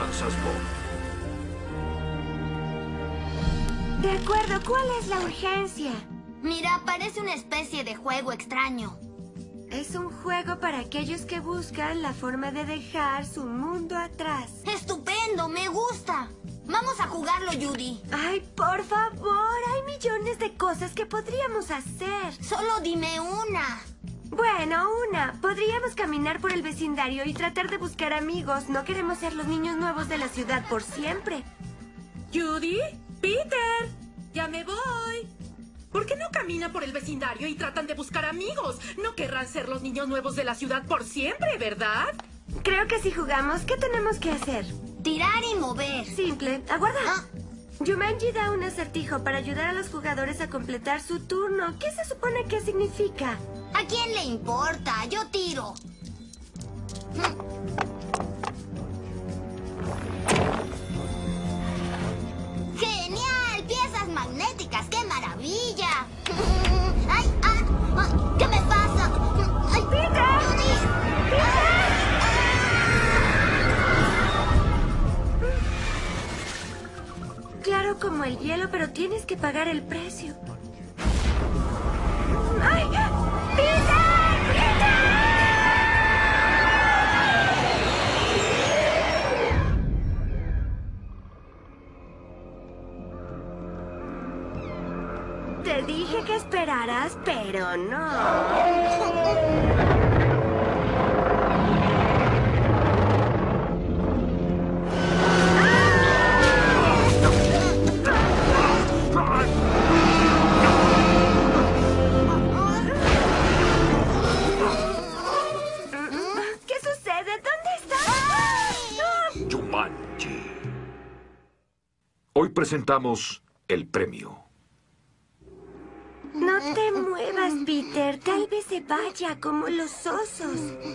avanzas, Bob. De acuerdo, ¿cuál es la urgencia? Mira, parece una especie de juego extraño. Es un juego para aquellos que buscan la forma de dejar su mundo atrás. ¡Estupendo! ¡Me gusta! Vamos a jugarlo, Judy. Ay, por favor, hay millones de cosas que podríamos hacer. Solo dime una. Bueno, una. Podríamos caminar por el vecindario y tratar de buscar amigos. No queremos ser los niños nuevos de la ciudad por siempre. ¿Judy? ¡Peter! ¡Ya me voy! ¿Por qué no caminan por el vecindario y tratan de buscar amigos? No querrán ser los niños nuevos de la ciudad por siempre, ¿verdad? Creo que si jugamos, ¿qué tenemos que hacer? Tirar y mover. Simple. Aguarda. Ah. Jumanji da un acertijo para ayudar a los jugadores a completar su turno. ¿Qué se supone que significa? ¿A quién le importa? Yo tiro. ¡Genial! ¡Piezas magnéticas! ¡Qué maravilla! ¡Ay! ¿Qué me pasa? ¡Ay! ¡Peter! Claro como el hielo, pero tienes que pagar el precio. ¡Ay! ¡Peter! Te dije que esperaras, pero no. ¿Qué sucede? ¿Dónde estás? Jumanji. Hoy presentamos el premio. No te muevas, Peter. Tal vez se vaya como los osos.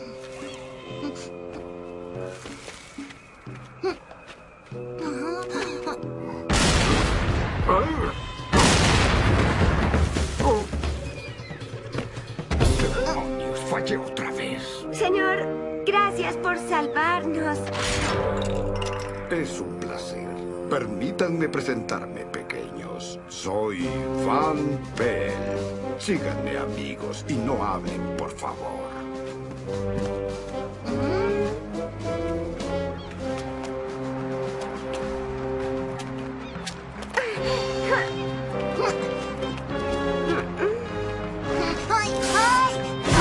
¡Demonios! Fallé otra vez. Señor, gracias por salvarnos. Es un placer. Permítanme presentarme, pequeños. Soy Van Bell. Síganme, amigos, y no hablen, por favor. ¡Ay! ¡Ay!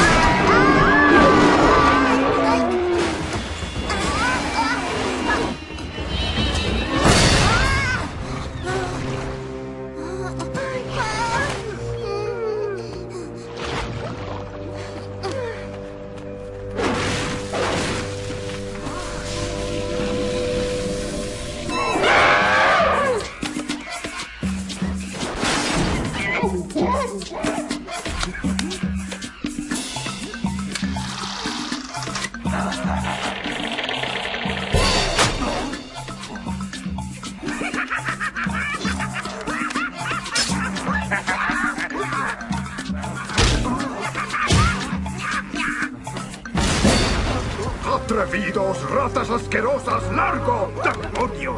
¡Atrevidos, ratas asquerosas! ¡Largo! ¡Demonios!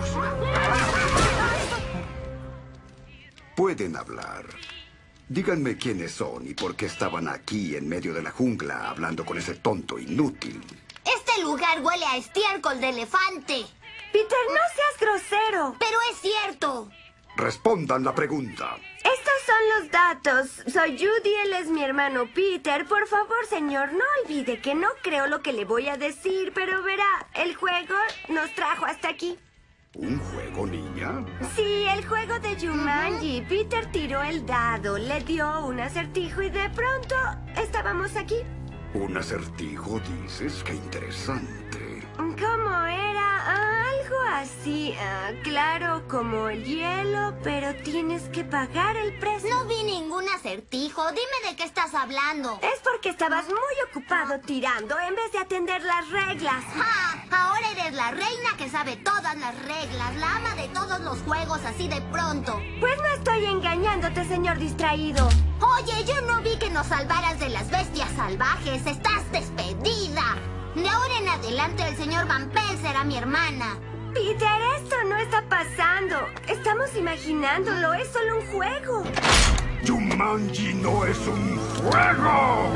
Pueden hablar. Díganme quiénes son y por qué estaban aquí en medio de la jungla hablando con ese tonto inútil. Este lugar huele a estiércol de elefante. Peter, no seas grosero. Pero es cierto. Respondan la pregunta. Estos son los datos. Soy Judy, él es mi hermano Peter. Por favor, señor, no olvide que no creo lo que le voy a decir, pero verá, el juego nos trajo hasta aquí. ¿Un juego, niña? Sí, el juego de Jumanji. Peter tiró el dado, le dio un acertijo y de pronto estábamos aquí. ¿Un acertijo, dices? ¡Qué interesante! ¿Cómo era? Algo así, claro, como el hielo, pero tienes que pagar el precio. No vi ningún acertijo. Dime de qué estás hablando. Es porque estabas muy ocupado tirando en vez de atender las reglas. ¡Ja! Ahora eres la reina que sabe todas las reglas, la ama de todos los juegos así de pronto. Pues no estoy engañándote, señor distraído. Oye, yo no vi que nos salvaras de las bestias salvajes. ¡Estás despedida! De ahora en adelante el señor Van Pelt será mi hermana. Peter, esto no está pasando. Estamos imaginándolo, es solo un juego. Jumanji no es un juego.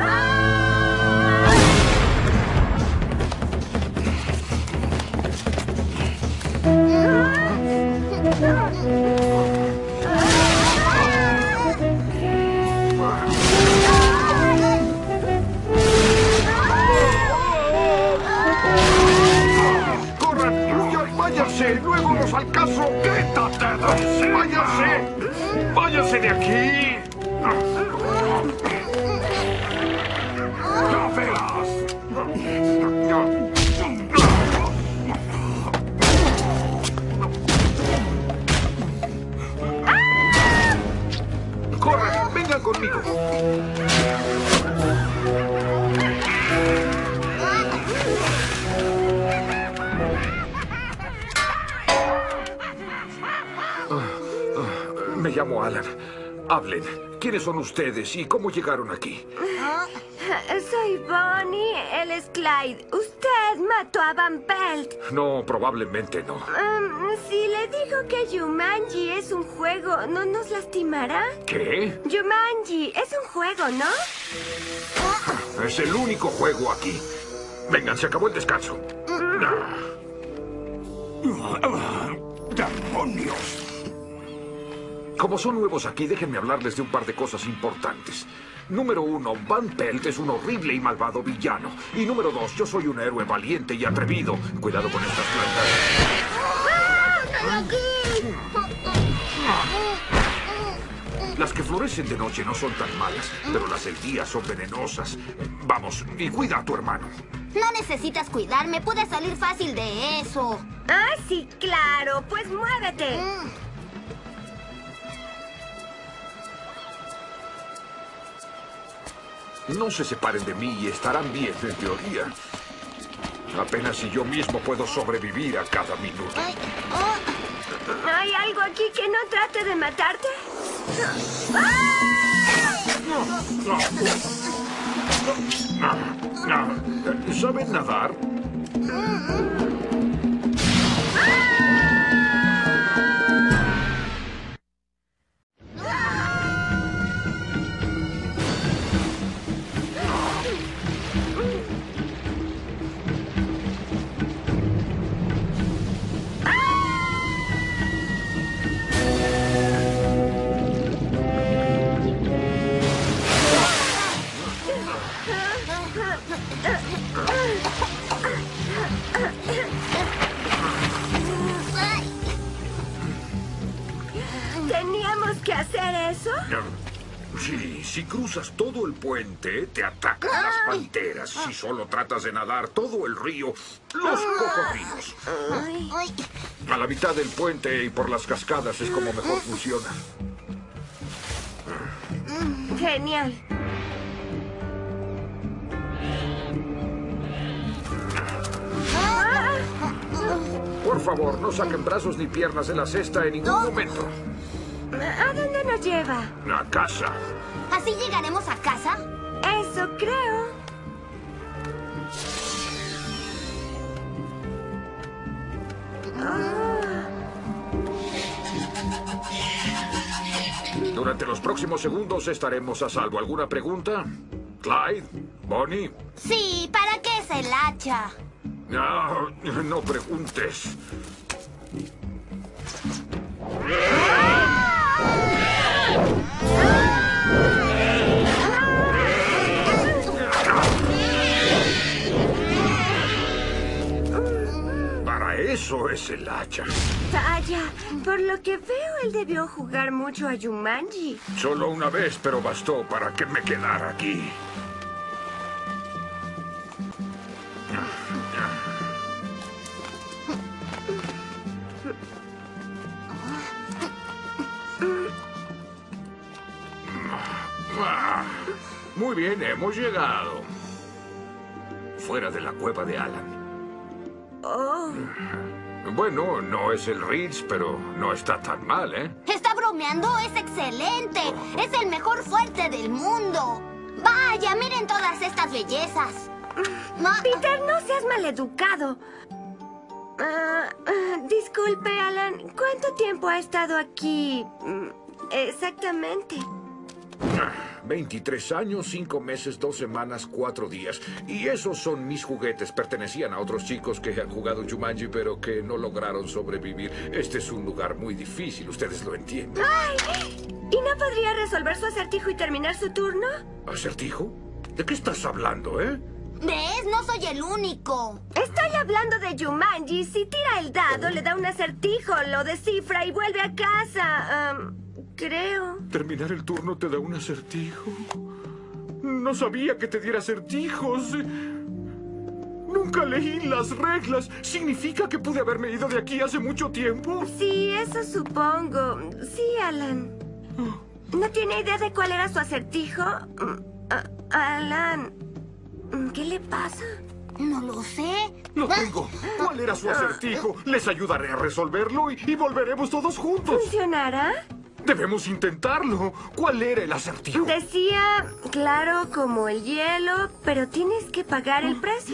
¡Corran! ¡Váyanse! ¡Luego los alcanzo! ¡Quítate! ¡Váyanse! ¡Váyanse de aquí! ¡Ya verás! ¡Corran! ¡Vengan conmigo! Me llamo Alan. Hablen. ¿Quiénes son ustedes y cómo llegaron aquí? Soy Bonnie, él es Clyde. Usted mató a Van Pelt. No, probablemente no. Si le digo que Jumanji es un juego, ¿no nos lastimará? ¿Qué? Jumanji es un juego, ¿no? Es el único juego aquí. Vengan, se acabó el descanso. ¡Demonios! Como son nuevos aquí, déjenme hablarles de un par de cosas importantes. Número 1, Van Pelt es un horrible y malvado villano. Y número 2, yo soy un héroe valiente y atrevido. Cuidado con estas plantas. Las que florecen de noche no son tan malas, pero las del día son venenosas. Vamos, y cuida a tu hermano. No necesitas cuidarme, puedes salir fácil de eso. Ah, sí, claro. Pues muévete. No se separen de mí y estarán bien, en teoría. Apenas si yo mismo puedo sobrevivir a cada minuto. Ay, oh. ¿Hay algo aquí que no trate de matarte? ¿Saben nadar? ¿Teníamos que hacer eso? Sí, si cruzas todo el puente, te atacan las panteras. Si solo tratas de nadar todo el río, los cocodrilos. Ay. A la mitad del puente y por las cascadas es como mejor funciona. Genial. Por favor, no saquen brazos ni piernas de la cesta en ningún momento. ¿A dónde nos lleva? A casa. ¿Así llegaremos a casa? Eso creo. Durante los próximos segundos estaremos a salvo. ¿Alguna pregunta? Clyde, Bonnie. Sí, ¿para qué es el hacha? No, no preguntes. Para eso es el hacha. Vaya, por lo que veo, él debió jugar mucho a Jumanji. Solo una vez, pero bastó para que me quedara aquí. Muy bien, hemos llegado. Fuera de la cueva de Alan. Oh. Bueno, no es el Ritz, pero no está tan mal, ¿eh? ¿Está bromeando? ¡Es excelente! ¡Es el mejor fuerte del mundo! ¡Vaya, miren todas estas bellezas! Peter, no seas maleducado. Disculpe, Alan. ¿Cuánto tiempo ha estado aquí? Exactamente. 23 años, 5 meses, 2 semanas, 4 días. Y esos son mis juguetes. Pertenecían a otros chicos que han jugado Jumanji, pero que no lograron sobrevivir. Este es un lugar muy difícil, ustedes lo entienden. ¡Ay! ¿Y no podría resolver su acertijo y terminar su turno? ¿Acertijo? ¿De qué estás hablando, eh? ¿Ves? No soy el único. Estoy hablando de Jumanji. Si tira el dado, le da un acertijo, lo descifra y vuelve a casa. Creo. ¿Terminar el turno te da un acertijo? No sabía que te diera acertijos. Nunca leí las reglas. ¿Significa que pude haberme ido de aquí hace mucho tiempo? Sí, eso supongo. Sí, Alan. ¿No tiene idea de cuál era su acertijo? Alan, ¿qué le pasa? No lo sé. Lo tengo. ¿Cuál era su acertijo? Les ayudaré a resolverlo y volveremos todos juntos. ¿Funcionará? Debemos intentarlo. ¿Cuál era el acertijo? Decía, claro como el hielo, pero tienes que pagar el precio.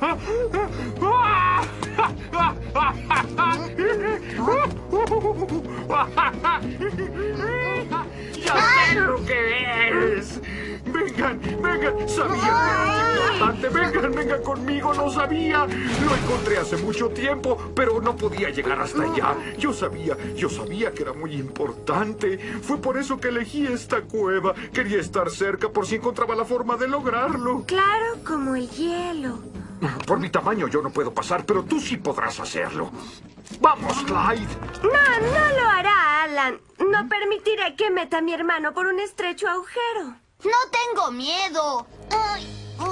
¡Ya sé lo que es! ¡Vengan, vengan! ¡Sabía que era importante! ¡Vengan conmigo! ¡Lo sabía! Lo encontré hace mucho tiempo, pero no podía llegar hasta allá. Yo sabía que era muy importante. Fue por eso que elegí esta cueva. Quería estar cerca por si encontraba la forma de lograrlo. Claro como el hielo. Por mi tamaño yo no puedo pasar, pero tú sí podrás hacerlo. ¡Vamos, Clyde! No lo hará, Alan. No permitiré que meta a mi hermano por un estrecho agujero. No tengo miedo. Ay,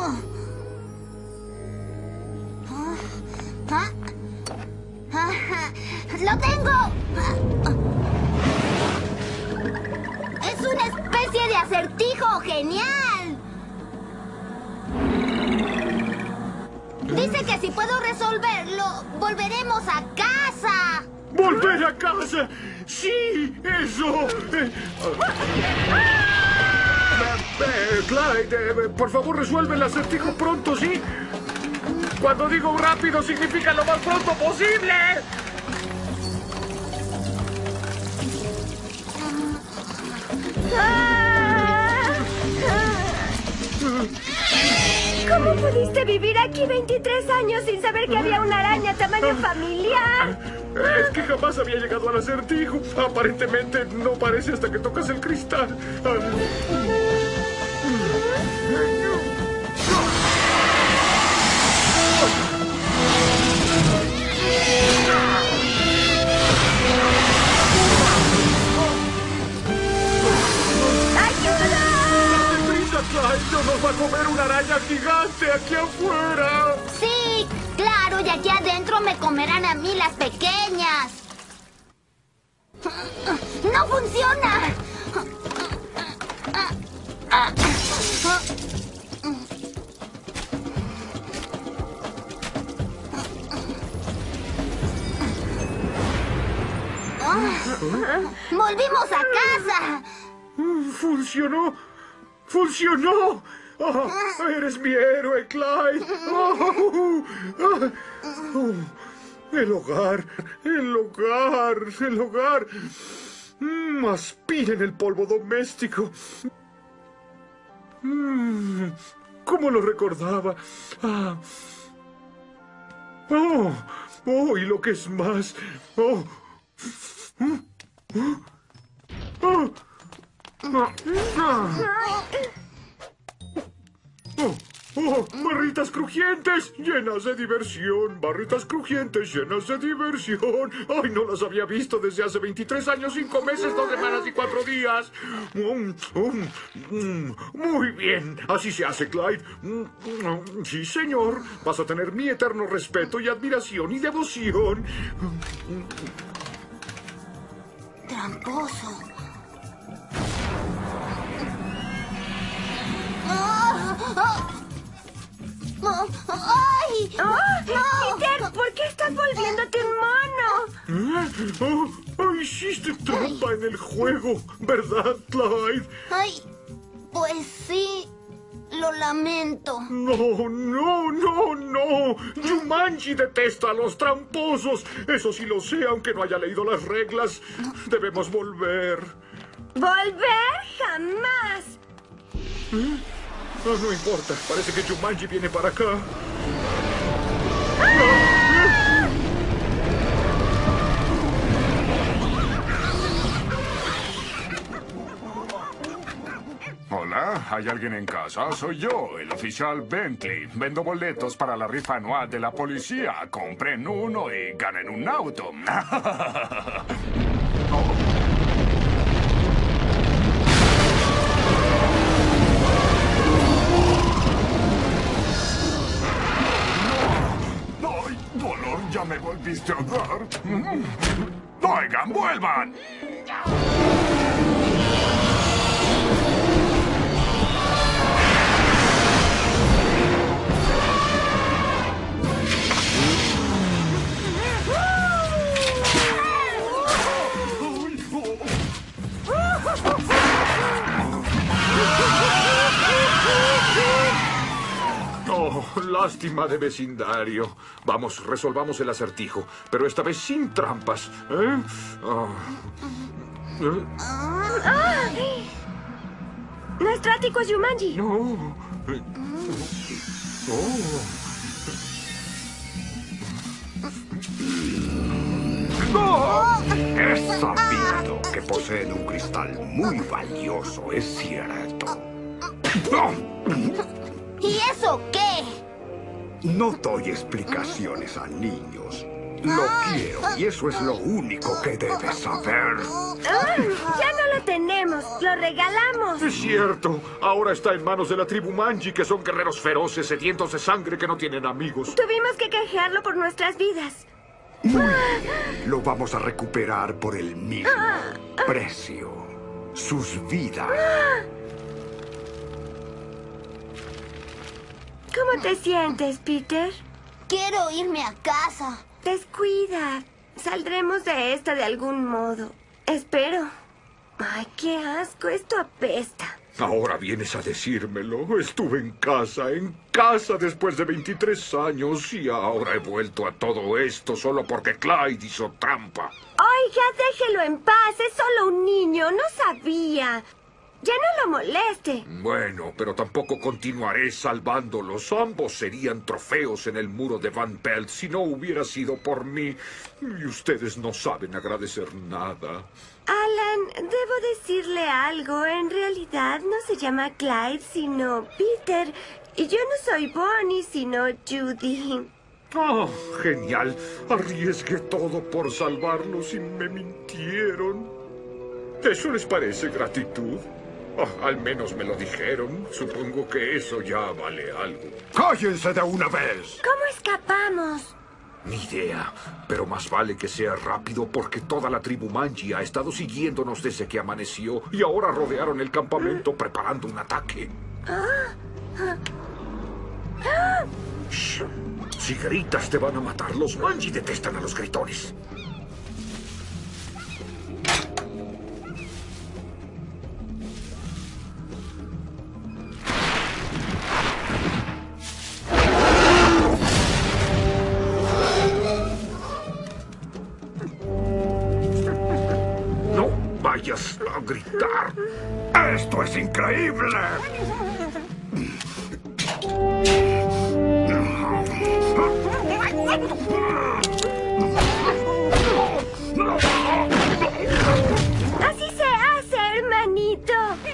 ¡Lo tengo! ¡Es una especie de acertijo genial! Dice que si puedo resolverlo, volveremos a casa. ¡Volver a casa! ¡Sí! ¡Eso! Clyde, por favor resuelve el acertijo pronto, ¿sí? Cuando digo rápido significa lo más pronto posible. ¿Cómo pudiste vivir aquí 23 años sin saber que había una araña tamaño familiar? Es que jamás había llegado al acertijo. Aparentemente no parece hasta que tocas el cristal. ¡Yo nos va a comer una araña gigante aquí afuera! Sí, claro, y aquí adentro me comerán a mí las pequeñas. ¡No funciona! ¡Volvimos a casa! ¡Funcionó! ¡Funcionó! Oh, ¡eres mi héroe, Clyde! El hogar, el hogar, el hogar. Aspiren el polvo doméstico. ¿Cómo lo recordaba? Y lo que es más. ¡Barritas crujientes llenas de diversión! ¡Barritas crujientes llenas de diversión! ¡Ay, no las había visto desde hace 23 años, 5 meses, 2 semanas y 4 días! Muy bien, así se hace, Clyde. Sí, señor. Vas a tener mi eterno respeto y admiración y devoción. Tramposo. ¡Ay! Peter, ¿por qué estás volviéndote un mono? Hiciste trampa en el juego, ¿verdad, Clyde? ¡Ay! Pues sí, lo Lo lamento. No, no, no, no. Jumanji detesta a los tramposos. Eso sí lo sé, aunque no haya leído las reglas. Debemos volver. ¿Volver? Jamás. No, no importa. Parece que Jumanji viene para acá. Hola, ¿hay alguien en casa? Soy yo, el oficial Bentley. Vendo boletos para la rifa anual de la policía. Compren uno y ganen un auto. ¡Ay, dolor! ¿Ya me volviste a dar? ¡Oigan, vuelvan! Oh, lástima de vecindario. Vamos, resolvamos el acertijo, pero esta vez sin trampas. ¿Eh? Nuestro ático es Jumanji. No. He sabido que poseen un cristal muy valioso, es cierto. ¿Y eso qué? No doy explicaciones a niños. Lo quiero y eso es lo único que debes saber. Ya no lo tenemos. Lo regalamos. Es cierto. Ahora está en manos de la tribu Manji, que son guerreros feroces, sedientos de sangre, que no tienen amigos. Tuvimos que canjearlo por nuestras vidas. Muy bien, lo vamos a recuperar por el mismo precio. Sus vidas. ¿Cómo te sientes, Peter? Quiero irme a casa. Descuida. Saldremos de esta de algún modo. Espero. Ay, qué asco. Esto apesta. Ahora vienes a decírmelo. Estuve en casa después de 23 años y ahora he vuelto a todo esto solo porque Clyde hizo trampa. Oiga, déjelo en paz. Es solo un niño. No sabía. Ya no lo moleste. Bueno, pero tampoco continuaré salvándolos. Ambos serían trofeos en el muro de Van Pelt si no hubiera sido por mí. Y ustedes no saben agradecer nada. Alan, debo decirle algo. En realidad no se llama Clyde, sino Peter. Y yo no soy Bonnie, sino Judy. Oh, genial. Arriesgué todo por salvarlos y me mintieron. ¿Eso les parece gratitud? Oh, al menos me lo dijeron. Supongo que eso ya vale algo. ¡Cállense de una vez! ¿Cómo escapamos? Ni idea, pero más vale que sea rápido porque toda la tribu Manji ha estado siguiéndonos desde que amaneció y ahora rodearon el campamento preparando un ataque. Shh. Si gritas te van a matar. Los Manji detestan a los gritones. Vayas a gritar. ¡Esto es increíble! Así se hace, hermanito.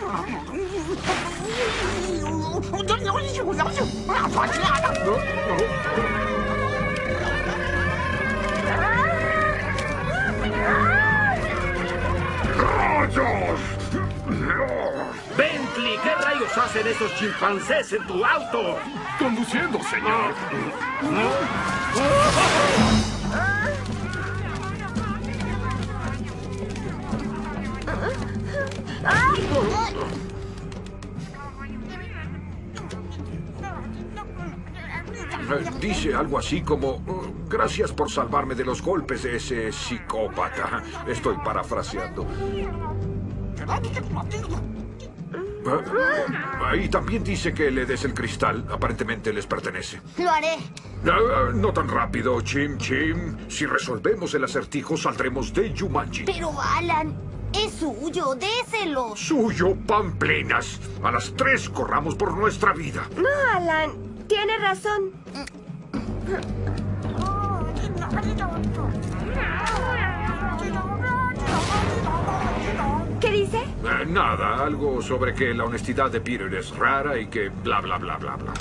Bentley, ¿qué rayos hacen esos chimpancés en tu auto? Conduciendo, señor. Dice algo así como, gracias por salvarme de los golpes de ese psicópata. Estoy parafraseando. Y también dice que le des el cristal. Aparentemente les pertenece. Lo haré. No tan rápido, Chim Chim. Si resolvemos el acertijo, saldremos de Jumanji. Pero, Alan, es suyo. Déselo. Suyo, pamplinas. A las 3 corramos por nuestra vida. No, Alan, tiene razón. ¿Qué dice? Nada, algo sobre que la honestidad de Peter es rara y que bla, bla, bla, bla, bla.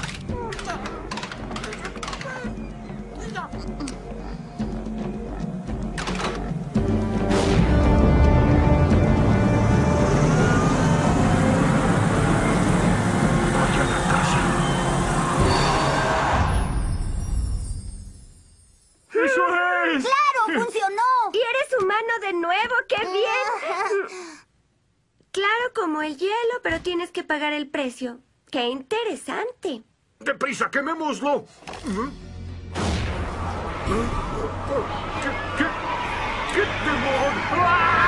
Vaya a la casa. ¡Eso es! ¡Claro, funcionó! Y eres humano de nuevo, ¡qué bien! Claro como el hielo, pero tienes que pagar el precio. ¡Qué interesante! ¡Deprisa, quemémoslo! ¿Qué demonios?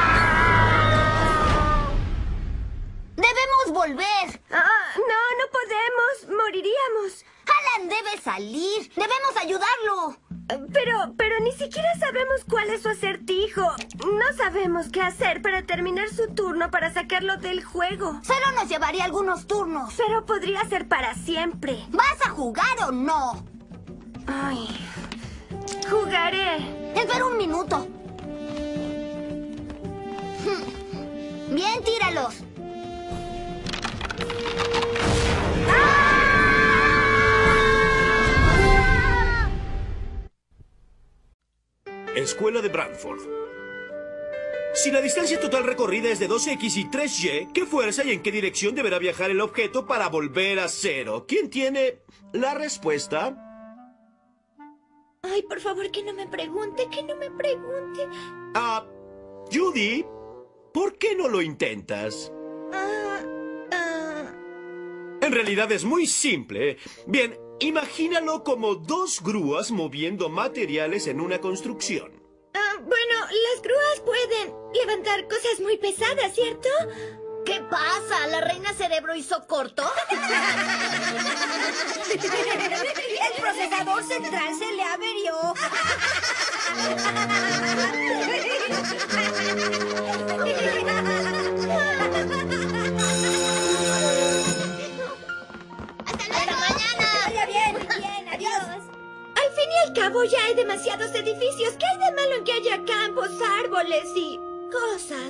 ¡Debemos volver! No podemos. Moriríamos. Alan debe salir. Debemos ayudarlo. Pero ni siquiera sabemos cuál es su acertijo. No sabemos qué hacer para terminar su turno para sacarlo del juego. Solo nos llevaría algunos turnos. Pero podría ser para siempre. ¿Vas a jugar o no? Ay, jugaré. Espera un minuto. Bien, tíralos. Escuela de Brantford. Si la distancia total recorrida es de 2x y 3y, ¿qué fuerza y en qué dirección deberá viajar el objeto para volver a cero? ¿Quién tiene la respuesta? Ay, por favor, que no me pregunte, que no me pregunte. Judy, ¿por qué no lo intentas? En realidad es muy simple. Bien, imagínalo como 2 grúas moviendo materiales en una construcción. Bueno, las grúas pueden levantar cosas muy pesadas, ¿cierto? ¿Qué pasa? ¿La reina cerebro hizo corto? El procesador central se le averió. Al fin y al cabo ya hay demasiados edificios. ¿Qué hay de malo en que haya campos, árboles y cosas?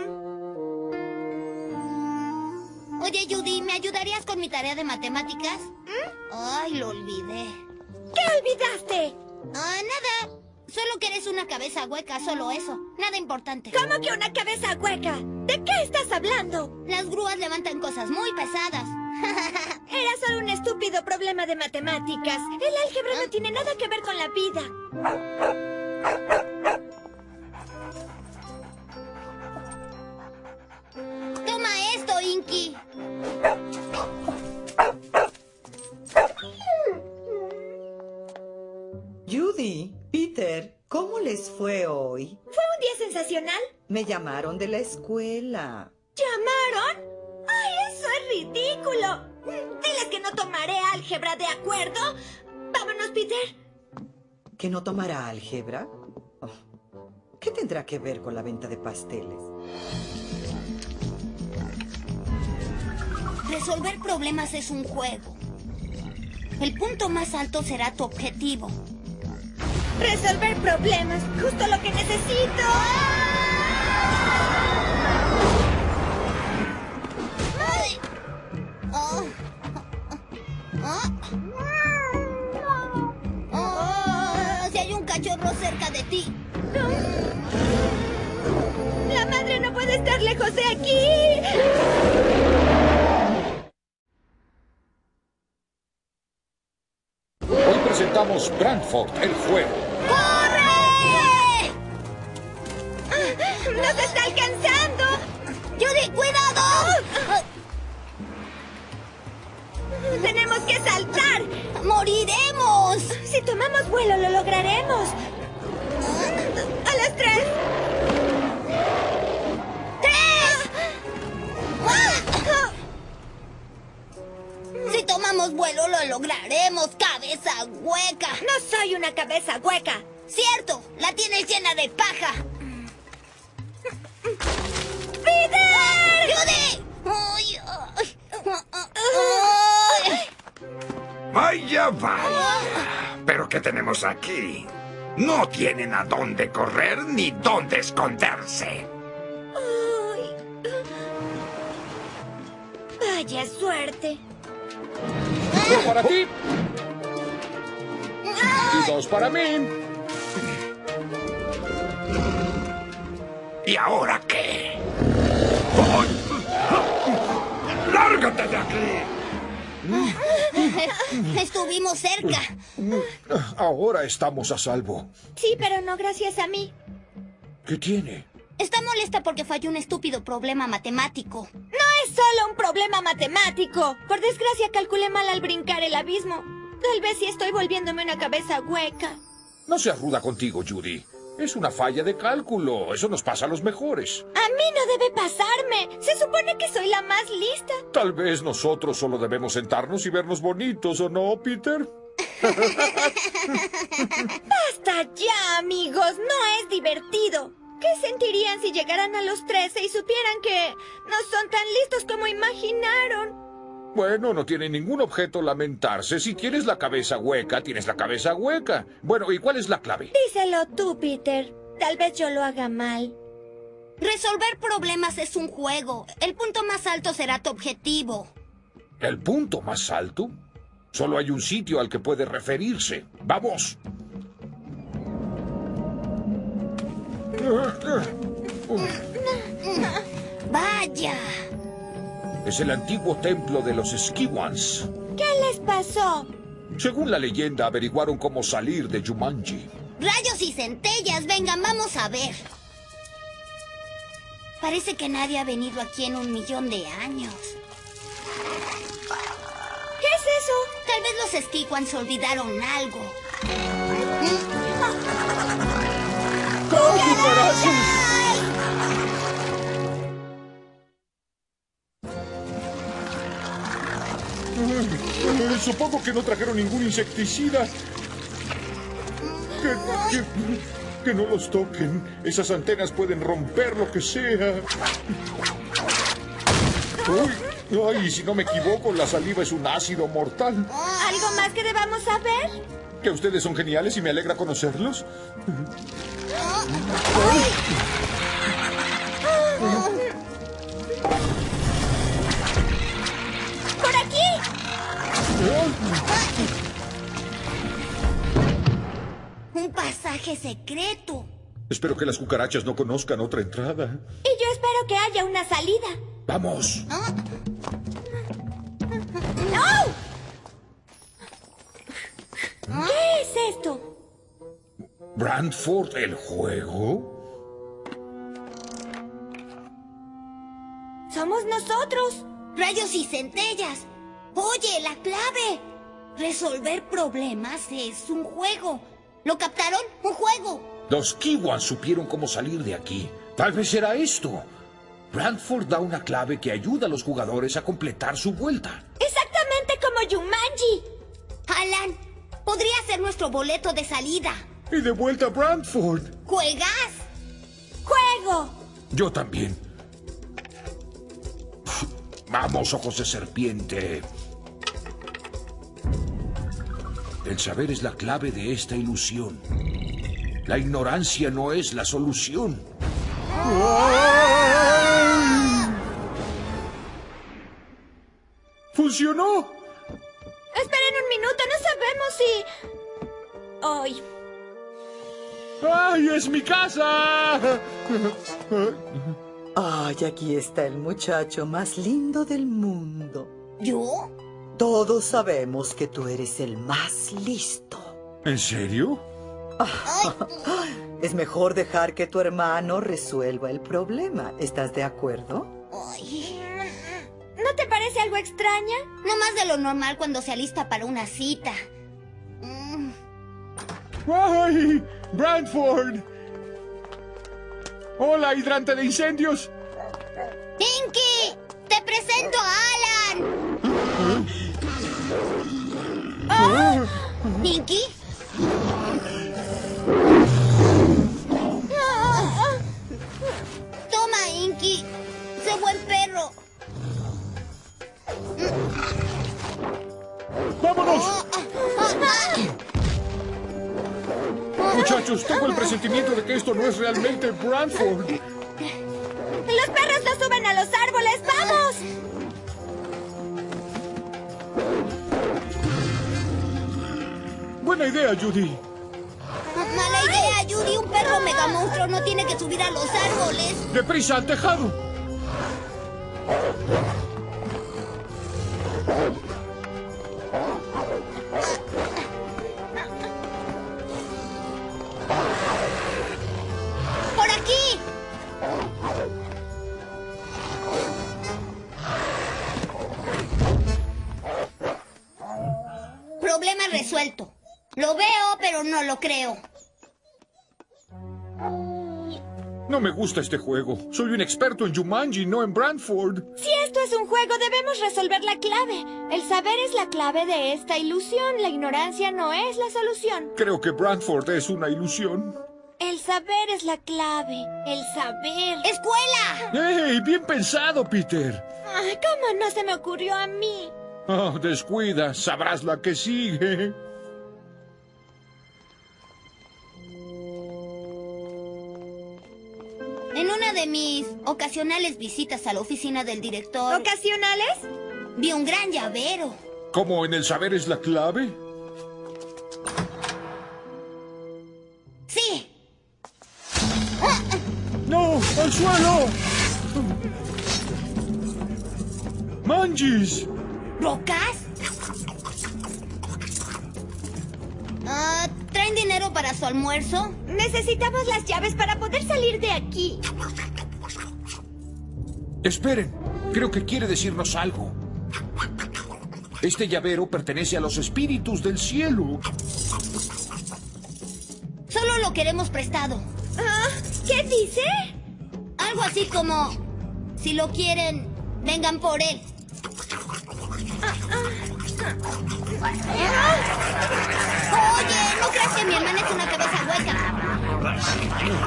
Oye, Judy, ¿me ayudarías con mi tarea de matemáticas? Ay, lo olvidé. ¿Qué olvidaste? Nada. Solo que eres una cabeza hueca, solo eso. Nada importante. ¿Cómo que una cabeza hueca? ¿De qué estás hablando? Las grúas levantan cosas muy pesadas. Era solo un estúpido problema de matemáticas. El álgebra no tiene nada que ver con la vida. Toma esto, Inky. Judy, Peter, ¿cómo les fue hoy? ¿Fue un día sensacional? Me llamaron de la escuela. ¿Llamaron? ¡Ay, eso es ridículo! Diles que no tomaré álgebra, ¿de acuerdo? Vámonos, Peter. ¿Que no tomará álgebra? Oh, ¿qué tendrá que ver con la venta de pasteles? Resolver problemas es un juego. El punto más alto será tu objetivo. Resolver problemas, justo lo que necesito. ¡Ay! Oh. Si hay un cachorro cerca de ti. La madre no puede estar lejos de aquí. Hoy presentamos Brantford, el juego. ¡Corre! ¡Nos está alcanzando! ¡Judy, cuidado! ¡Tenemos que saltar! ¡Moriremos! Si tomamos vuelo, lo lograremos. ¡A las 3! tomamos vuelo, lo lograremos, cabeza hueca. No soy una cabeza hueca. Cierto, la tienes llena de paja. ¡Peter! ¡Judy! ¡Ay, ay! ¡Ay! Vaya, vaya. ¿Pero qué tenemos aquí? No tienen a dónde correr ni dónde esconderse. Ay. Vaya suerte. Uno para ti. Y 2 para mí. ¿Y ahora qué? ¡Ay! ¡Lárgate de aquí! Estuvimos cerca. Ahora estamos a salvo. Sí, pero no gracias a mí. ¿Qué tiene? Está molesta porque falló un estúpido problema matemático. No es solo un problema matemático. Por desgracia calculé mal al brincar el abismo. Tal vez sí estoy volviéndome una cabeza hueca. No seas ruda contigo, Judy. Es una falla de cálculo. Eso nos pasa a los mejores. A mí no debe pasarme. Se supone que soy la más lista. Tal vez nosotros solo debemos sentarnos y vernos bonitos, ¿o no, Peter? ¡Basta ya, amigos! No es divertido. ¿Qué sentirían si llegaran a los 13 y supieran que no son tan listos como imaginaron? Bueno, no tiene ningún objeto lamentarse. Si tienes la cabeza hueca, tienes la cabeza hueca. Bueno, ¿y cuál es la clave? Díselo tú, Peter. Tal vez yo lo haga mal. Resolver problemas es un juego. El punto más alto será tu objetivo. ¿El punto más alto? Solo hay un sitio al que puede referirse. ¡Vamos! ¡Vaya! Es el antiguo templo de los Skywans. ¿Qué les pasó? Según la leyenda, averiguaron cómo salir de Jumanji. ¡Rayos y centellas! Vengan, vamos a ver. Parece que nadie ha venido aquí en 1.000.000 de años. ¿Qué es eso? Tal vez los Skywans olvidaron algo. Supongo que no trajeron ningún insecticida. Que no los toquen. Esas antenas pueden romper lo que sea. Uy, ay, si no me equivoco, la saliva es un ácido mortal. ¿Algo más que debamos saber? Que ustedes son geniales y me alegra conocerlos. ¡Por aquí! Un pasaje secreto. Espero que las cucarachas no conozcan otra entrada. Y yo espero que haya una salida. ¡Vamos! ¡No! ¿Qué es esto? ¿Brantford, el juego? Somos nosotros. ¡Rayos y centellas! Oye, la clave. Resolver problemas es un juego. ¿Lo captaron? ¡Un juego! Los Skywans supieron cómo salir de aquí. Tal vez era esto. Brantford da una clave que ayuda a los jugadores a completar su vuelta. Exactamente como Jumanji. Alan, podría ser nuestro boleto de salida. Y de vuelta a Brantford. ¿Juegas? ¡Juego! Yo también. Vamos, ojos de serpiente. El saber es la clave de esta ilusión. La ignorancia no es la solución. ¡Funcionó! Esperen un minuto, no sabemos si... ¡Ay, es mi casa! Ay, aquí está el muchacho más lindo del mundo. ¿Yo? Todos sabemos que tú eres el más listo. ¿En serio? Es mejor dejar que tu hermano resuelva el problema. ¿Estás de acuerdo? Ay. ¿No te parece algo extraña? No más de lo normal cuando se alista para una cita. ¡Ay! ¡Brantford! ¡Hola, hidrante de incendios! ¡Pinky! ¡Te presento a Alan! ¿Inky? Toma, Inky. Sé buen perro. ¡Vámonos! Muchachos, tengo el presentimiento de que esto no es realmente Brantford. ¡Los perros no suben a los árboles! ¡Vamos! Buena idea, Judy. Mala idea, Judy. Un perro megamonstruo no tiene que subir a los árboles. ¡Deprisa al tejado! ¡Por aquí! Problema resuelto. Lo veo, pero no lo creo. No me gusta este juego. Soy un experto en Jumanji, no en Brantford. Si esto es un juego, debemos resolver la clave. El saber es la clave de esta ilusión. La ignorancia no es la solución. Creo que Brantford es una ilusión. El saber es la clave. El saber. ¡Escuela! ¡Hey! Bien pensado, Peter. ¿Cómo no se me ocurrió a mí? Oh, descuida. Sabrás la que sigue. En una de mis ocasionales visitas a la oficina del director... ¿Ocasionales? Vi un gran llavero. ¿Cómo en el saber es la clave? ¡Sí! ¡No! ¡Al suelo! ¡Manjis! ¿Rocas? ¿Traen dinero para su almuerzo? Necesitamos las llaves para poder salir de aquí. Esperen, creo que quiere decirnos algo. Este llavero pertenece a los espíritus del cielo. Solo lo queremos prestado. ¿Qué dice? Algo así como... Si lo quieren, vengan por él. Oye, no creas que mi hermana es una cabeza hueca.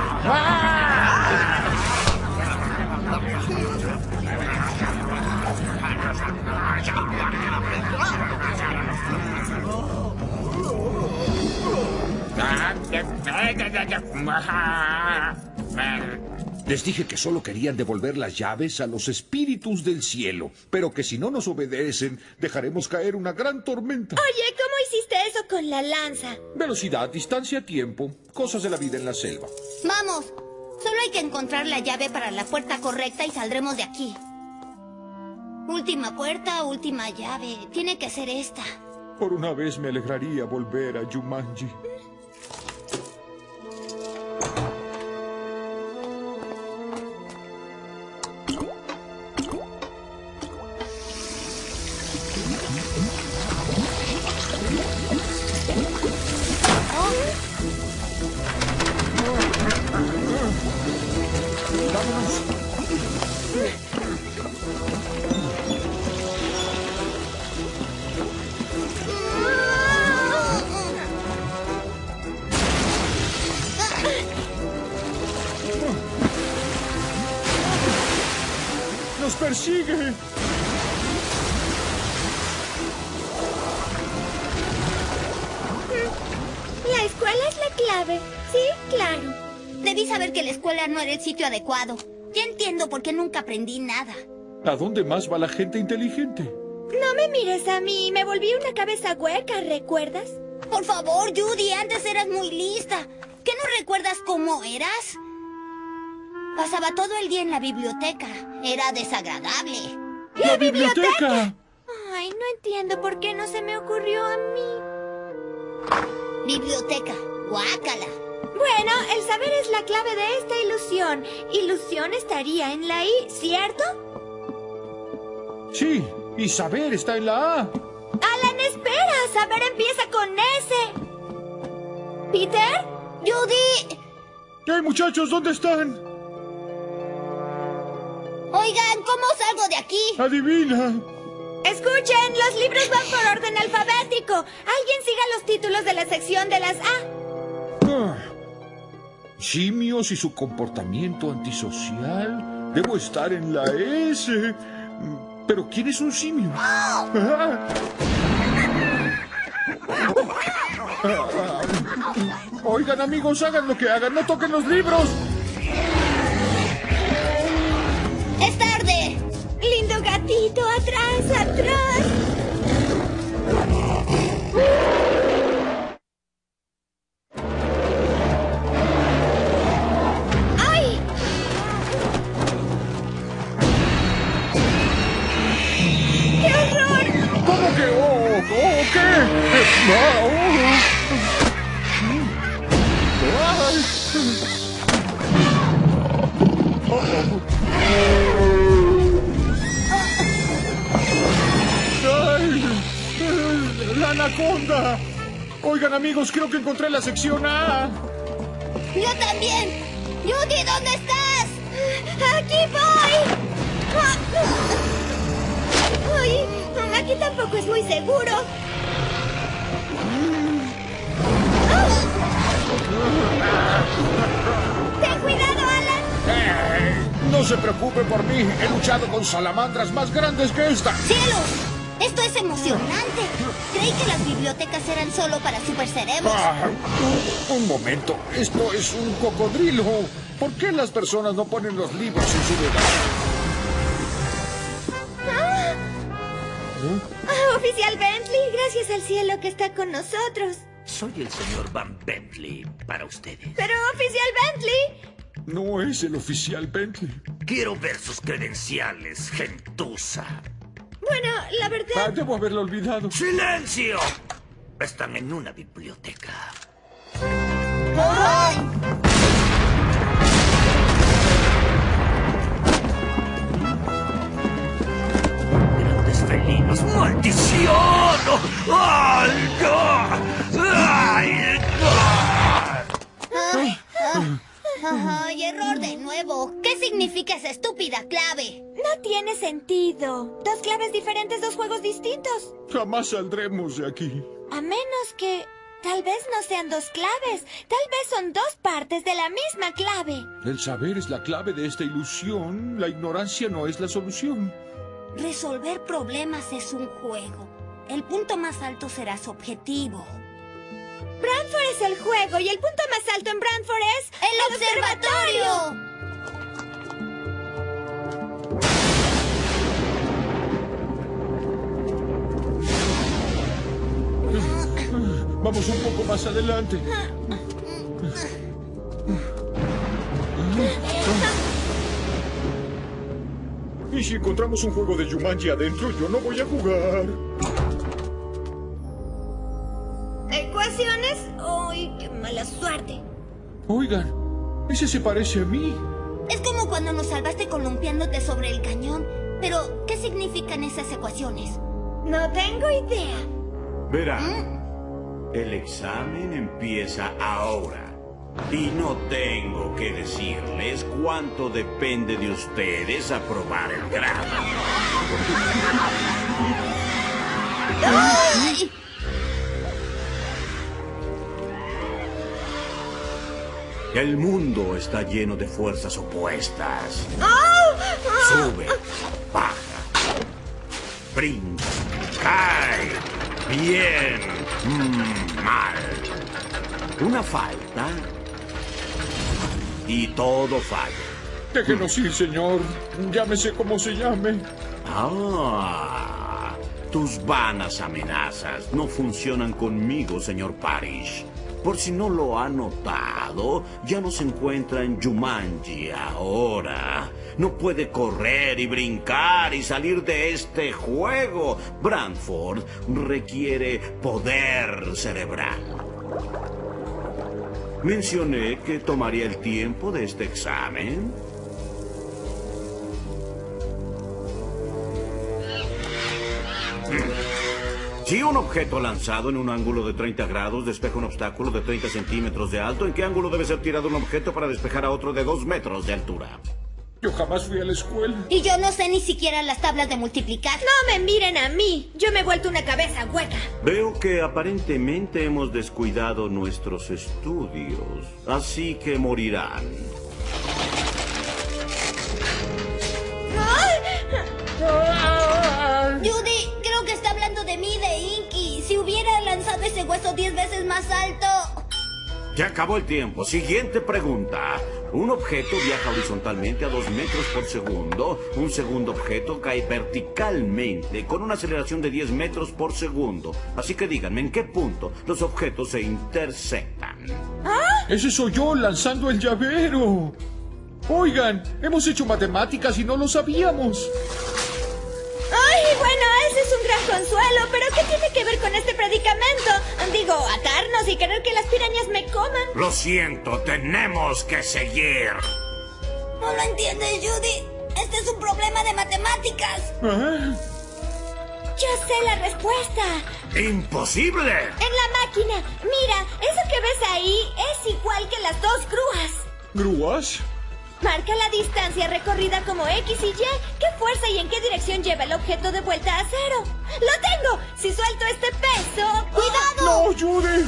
Les dije que solo querían devolver las llaves a los espíritus del cielo, pero que si no nos obedecen, dejaremos caer una gran tormenta. Oye, ¿cómo hiciste eso con la lanza? Velocidad, distancia, tiempo, cosas de la vida en la selva. Vamos, solo hay que encontrar la llave para la puerta correcta y saldremos de aquí. Última puerta, última llave. Tiene que ser esta. Por una vez me alegraría volver a Jumanji. ¡Nos persigue! La escuela es la clave. Sí, claro. Debí saber que la escuela no era el sitio adecuado. Ya entiendo por qué nunca aprendí nada. ¿A dónde más va la gente inteligente? No me mires a mí. Me volví una cabeza hueca, ¿recuerdas? Por favor, Judy, antes eras muy lista. ¿Qué no recuerdas cómo eras? Pasaba todo el día en la biblioteca. Era desagradable. ¡La biblioteca! Ay, no entiendo por qué no se me ocurrió a mí. Biblioteca. Guácala. Bueno, el saber es la clave de esta ilusión. Ilusión estaría en la I, ¿cierto? Sí, y saber está en la A. Alan, espera. Saber empieza con S. ¿Peter? ¡Judy! ¡Hey, muchachos! ¿Dónde están? Oigan, ¿cómo salgo de aquí? ¡Adivina! Escuchen, los libros van por orden poco. Alguien siga los títulos de la sección de las A. Simios y su comportamiento antisocial. Debo estar en la S. ¿Pero quién es un simio? Oigan, amigos, hagan lo que hagan. No toquen los libros. ¡Es tarde! Lindo gatito, atrás, atrás. ¡Ay! ¡Qué horror! ¿Cómo que? ¿Qué? ¡La anaconda! Oigan, amigos, creo que encontré la sección A. ¡Yo también! ¡Judy, ¿dónde estás? ¡Aquí voy! ¡Ay! Aquí tampoco es muy seguro. ¡Ten cuidado, Alan! No se preocupe por mí. He luchado con salamandras más grandes que esta. ¡Cielos! ¡Esto es emocionante! Creí que las bibliotecas eran solo para supercerebros. Un momento. Esto es un cocodrilo. ¿Por qué las personas no ponen los libros en su lugar? Oficial Bentley, gracias al cielo que está con nosotros. Soy el señor Van Bentley para ustedes. Pero, oficial Bentley. No es el oficial Bentley. Quiero ver sus credenciales, gentuza. Bueno, la verdad... Debo haberlo olvidado. ¡Silencio! Están en una biblioteca. ¡Ay! Grandes felinos. ¡Maldición! ¡Ay, no! ¡Ay, no! ¡Ay, error de nuevo! ¿Qué significa esa estúpida clave? No tiene sentido. Dos claves diferentes, dos juegos distintos. Jamás saldremos de aquí. A menos que... tal vez no sean dos claves. Tal vez son dos partes de la misma clave. El saber es la clave de esta ilusión. La ignorancia no es la solución. Resolver problemas es un juego. El punto más alto será su objetivo. Brantford es el juego y el punto más alto en Brantford es... ¡el observatorio! Vamos un poco más adelante. Y si encontramos un juego de Jumanji adentro, yo no voy a jugar. ¿Ecuaciones? ¡Ay, qué mala suerte! Oigan, ese se parece a mí. Es como cuando nos salvaste columpiándote sobre el cañón. Pero, ¿qué significan esas ecuaciones? No tengo idea. Verán, el examen empieza ahora. Y no tengo que decirles cuánto depende de ustedes aprobar el grado. ¡Ay! El mundo está lleno de fuerzas opuestas. Sube, baja, brinca, cae, bien, mal. Una falta y todo falla. Déjenos ir, señor. Llámese como se llame. Tus vanas amenazas no funcionan conmigo, señor Parrish. Por si no lo ha notado, ya no se encuentra en Jumanji ahora. No puede correr y brincar y salir de este juego. Brantford requiere poder cerebral. Mencioné que tomaría el tiempo de este examen. Si un objeto lanzado en un ángulo de 30 grados despeja un obstáculo de 30 centímetros de alto, ¿en qué ángulo debe ser tirado un objeto para despejar a otro de 2 metros de altura? Yo jamás fui a la escuela. Y yo no sé ni siquiera las tablas de multiplicar. No me miren a mí. Yo me he vuelto una cabeza hueca. Veo que aparentemente hemos descuidado nuestros estudios, así que morirán. Judy, creo que está hablando de mí, de Inky. Si hubiera lanzado ese hueso 10 veces más alto... Ya acabó el tiempo. Siguiente pregunta. Un objeto viaja horizontalmente a 2 metros por segundo. Un segundo objeto cae verticalmente con una aceleración de 10 metros por segundo. Así que díganme, ¿en qué punto los objetos se intersectan? Ese soy yo lanzando el llavero. Oigan, hemos hecho matemáticas y no lo sabíamos. Ay, bueno, ese es un gran consuelo, pero ¿qué tiene que ver con este predicamento? Digo, atarnos y querer que las pirañas me coman. Lo siento, tenemos que seguir. ¿No lo entiendes, Judy? Este es un problema de matemáticas. ¿Ah? Yo sé la respuesta. ¡Imposible! En la máquina. Mira, eso que ves ahí es igual que las dos grúas. ¿Grúas? Marca la distancia recorrida como X y Y. ¿Qué fuerza y en qué dirección lleva el objeto de vuelta a cero? ¡Lo tengo! Si suelto este peso... ¡Cuidado! ¡No, Judy!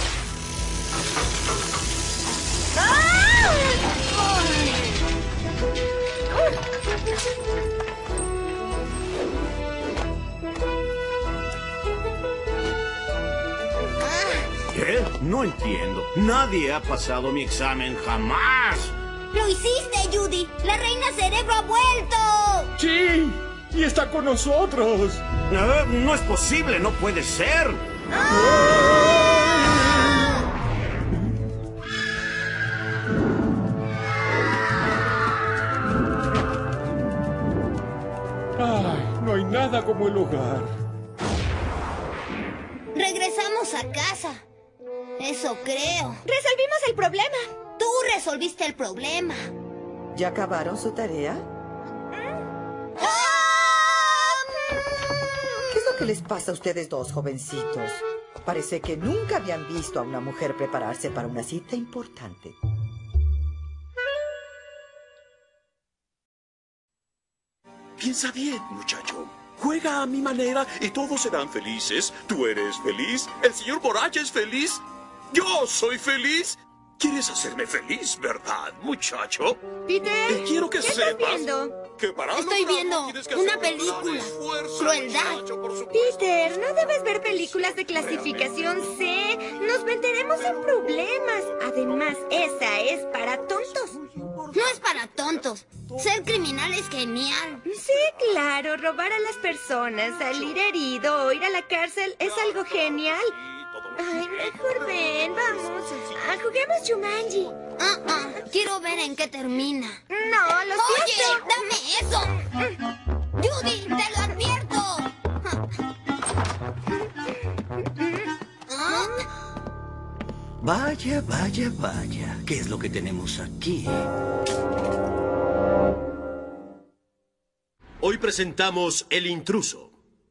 ¿Qué? No entiendo. Nadie ha pasado mi examen jamás. ¡Lo hiciste, Judy! ¡La reina cerebro ha vuelto! ¡Sí! ¡Y está con nosotros! No es posible, no puede ser. ¡Ay! No hay nada como el hogar. Regresamos a casa. Eso creo. Resolvimos el problema. Tú resolviste el problema. ¿Ya acabaron su tarea? ¿Qué es lo que les pasa a ustedes dos, jovencitos? Parece que nunca habían visto a una mujer prepararse para una cita importante. Piensa bien, muchacho. Juega a mi manera y todos serán felices. Tú eres feliz, el señor Borracha es feliz, yo soy feliz. ¿Quieres hacerme feliz, verdad, muchacho? Peter, Quiero que ¿qué estás sepas viendo? que para Estoy lograrlo viendo tienes que una hacer un gran película. esfuerzo, Crueldad. muchacho, por supuesto. Peter, no debes ver películas de clasificación C. Nos meteremos en problemas. Además, esa es para tontos. No es para tontos. Ser criminal es genial. Sí, claro, robar a las personas, salir herido o ir a la cárcel es algo genial. Ay, mejor ven, vamos. Juguemos Jumanji. Quiero ver en qué termina. No, lo siento. Oye, dame eso. Judy, te lo advierto. Vaya, vaya, vaya. ¿Qué es lo que tenemos aquí? Hoy presentamos El Intruso.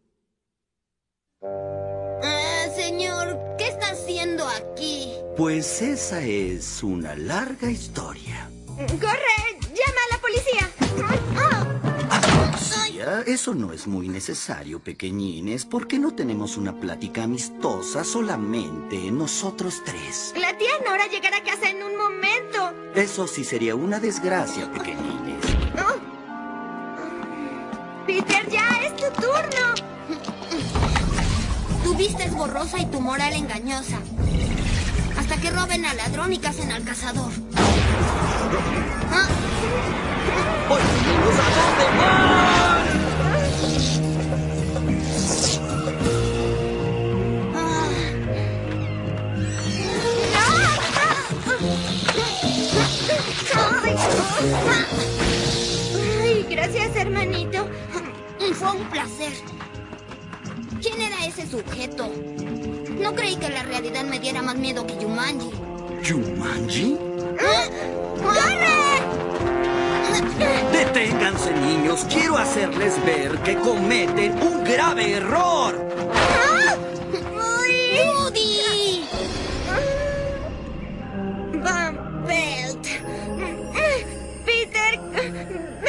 Señor, ¿qué está haciendo aquí? Pues esa es una larga historia. ¡Corre! ¡Llama a la policía! Policía, eso no es muy necesario, pequeñines. ¿Por qué no tenemos una plática amistosa solamente nosotros tres? La tía Nora llegará a casa en un momento. Eso sí sería una desgracia, pequeñines. Peter, ya es tu turno. Tu vista es borrosa y tu moral engañosa. Hasta que roben al ladrón y casen al cazador. ¡Oye, niños, a dónde van! Ay, gracias, hermanito. Fue un placer. ¿Quién era ese sujeto? No creí que la realidad me diera más miedo que Jumanji. ¿Jumanji? ¡Corre! Deténganse, niños. Quiero hacerles ver que cometen un grave error. ¡Judy! Van Pelt. Peter,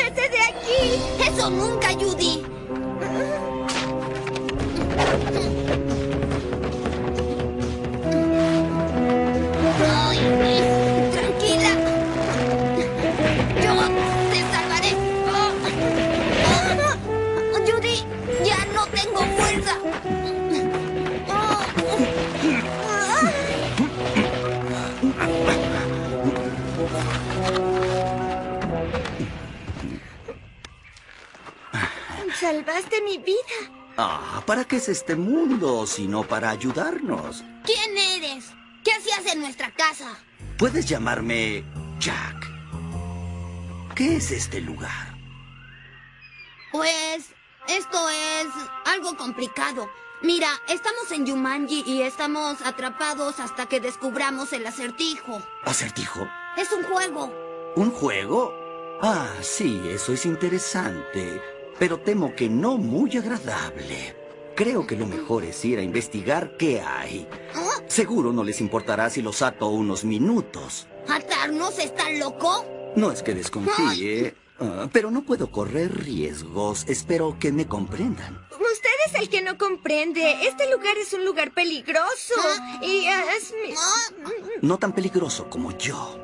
Salvaste mi vida. Ah, ¿para qué es este mundo sino para ayudarnos? ¿Quién eres? ¿Qué hacías en nuestra casa? Puedes llamarme Jack. ¿Qué es este lugar? Pues, esto es algo complicado. Mira, estamos en Jumanji y estamos atrapados hasta que descubramos el acertijo. ¿Acertijo? Es un juego. ¿Un juego? Ah, sí, eso es interesante, pero temo que no muy agradable. Creo que lo mejor es ir a investigar qué hay. Seguro no les importará si los ato unos minutos. ¿Atarnos? ¿Está loco? No es que desconfíe, pero no puedo correr riesgos. Espero que me comprendan. Usted es el que no comprende. Este lugar es un lugar peligroso. Y es mi... No tan peligroso como yo.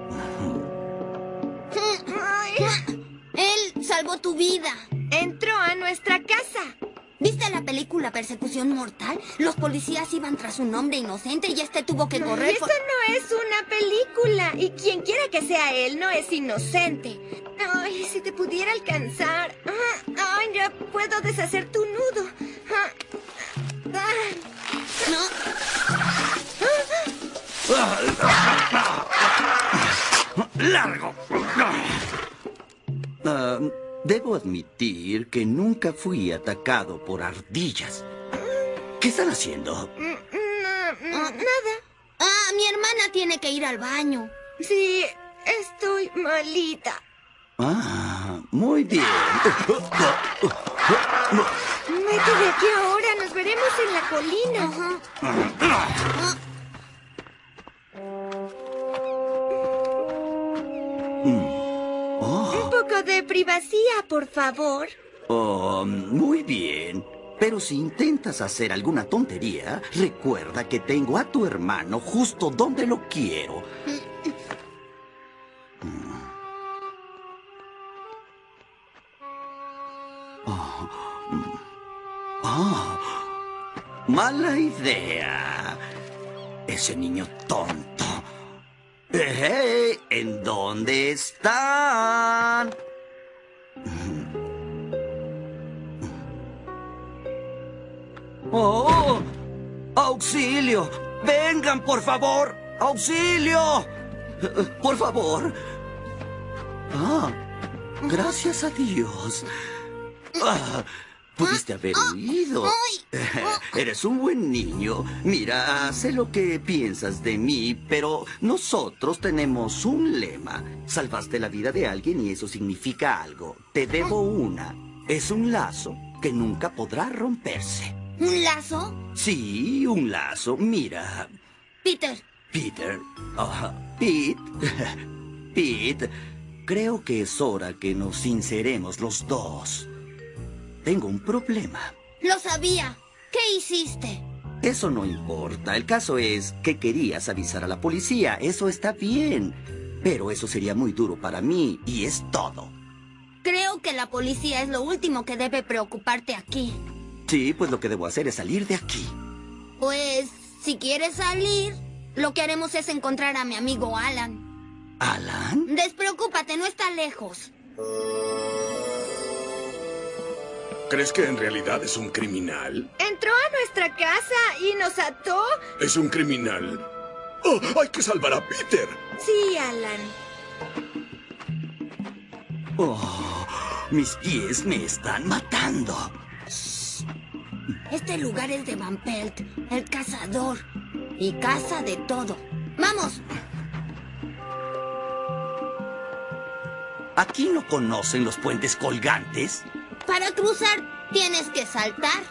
Él salvó tu vida. Entró a nuestra casa. ¿Viste la película Persecución Mortal? Los policías iban tras un hombre inocente y este tuvo que correr. Esto no es una película. Y quien quiera que sea él no es inocente. Ay, si te pudiera alcanzar. Ay, ya puedo deshacer tu nudo. ¡Largo! Debo admitir que nunca fui atacado por ardillas. ¿Qué están haciendo? Nada. Mi hermana tiene que ir al baño. Sí, estoy malita. Muy bien. Vete de aquí ahora, nos veremos en la colina. Un poco de privacidad, por favor. Oh, muy bien. Pero si intentas hacer alguna tontería, recuerda que tengo a tu hermano justo donde lo quiero. Mala idea. Ese niño tonto. ¡Hey! ¿En dónde están? ¡Oh! ¡Auxilio! ¡Vengan, por favor! ¡Auxilio! Por favor. Gracias a Dios. Pudiste haber huido. Eres un buen niño. Mira, sé lo que piensas de mí, pero nosotros tenemos un lema. Salvaste la vida de alguien y eso significa algo. Te debo una. Es un lazo que nunca podrá romperse. ¿Un lazo? Sí, un lazo. Mira. Peter. Peter. Pete. Creo que es hora que nos sinceremos los dos. Tengo un problema. Lo sabía. ¿Qué hiciste? Eso no importa. El caso es que querías avisar a la policía. Eso está bien. Pero eso sería muy duro para mí y es todo. Creo que la policía es lo último que debe preocuparte aquí. Sí, pues lo que debo hacer es salir de aquí. Pues, si quieres salir, lo que haremos es encontrar a mi amigo Alan. ¿Alan? Despreocúpate, no está lejos. ¿Crees que en realidad es un criminal? Entró a nuestra casa y nos ató. ¿Es un criminal? ¡Oh, hay que salvar a Peter! Sí, Alan. Oh, mis pies me están matando. Este lugar es de Van Pelt, el cazador. Y caza de todo. ¡Vamos! ¿Aquí no conocen los puentes colgantes? Para cruzar, tienes que saltar.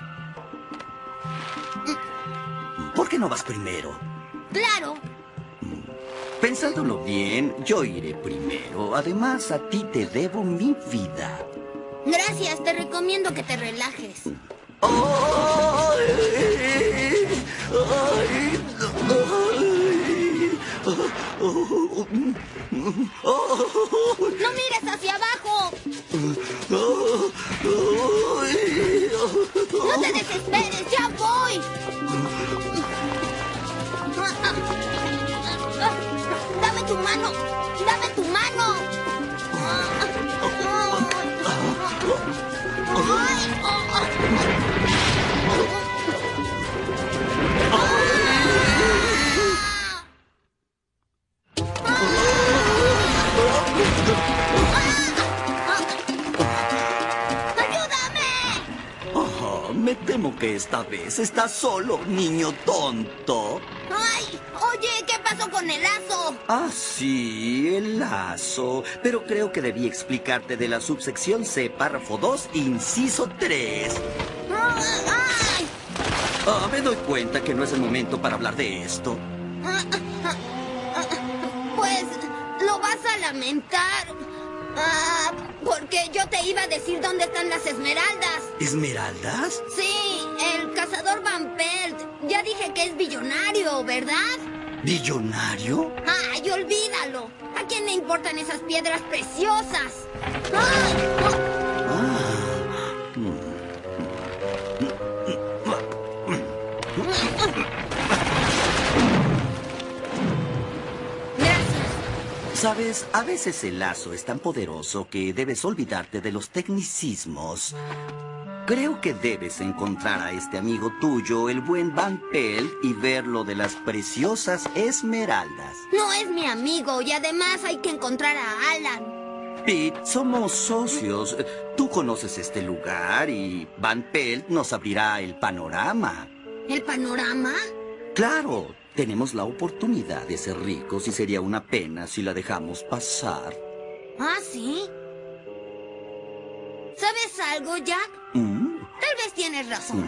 ¿Por qué no vas primero? ¡Claro! Pensándolo bien, yo iré primero. Además, a ti te debo mi vida. Gracias, te recomiendo que te relajes. ¡No mires hacia abajo! ¡No te desesperes! ¡Ya voy! ¡Dame tu mano! ¡Dame tu mano! ¡Ay! Esta vez estás solo, niño tonto. ¡Ay! Oye, ¿qué pasó con el lazo? Ah, sí, el lazo. Pero creo que debí explicarte de la subsección C, párrafo 2, inciso 3. ¡Ay! Me doy cuenta que no es el momento para hablar de esto. Pues lo vas a lamentar. Porque yo te iba a decir dónde están las esmeraldas. ¿Esmeraldas? Sí, el cazador Van Pelt. Ya dije que es billonario, ¿verdad? ¿Billonario? ¡Ay, olvídalo! ¿A quién le importan esas piedras preciosas? Sabes, a veces el lazo es tan poderoso que debes olvidarte de los tecnicismos. Creo que debes encontrar a este amigo tuyo, el buen Van Pelt, y ver lo de las preciosas esmeraldas. No es mi amigo y además hay que encontrar a Alan. Pete, somos socios. Tú conoces este lugar y Van Pelt nos abrirá el panorama. ¿El panorama? Claro, tenemos la oportunidad de ser ricos y sería una pena si la dejamos pasar. ¿Ah, sí? ¿Sabes algo, Jack? Tal vez tienes razón.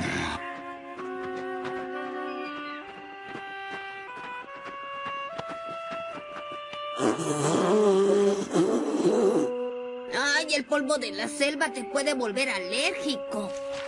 Ay, el polvo de la selva te puede volver alérgico.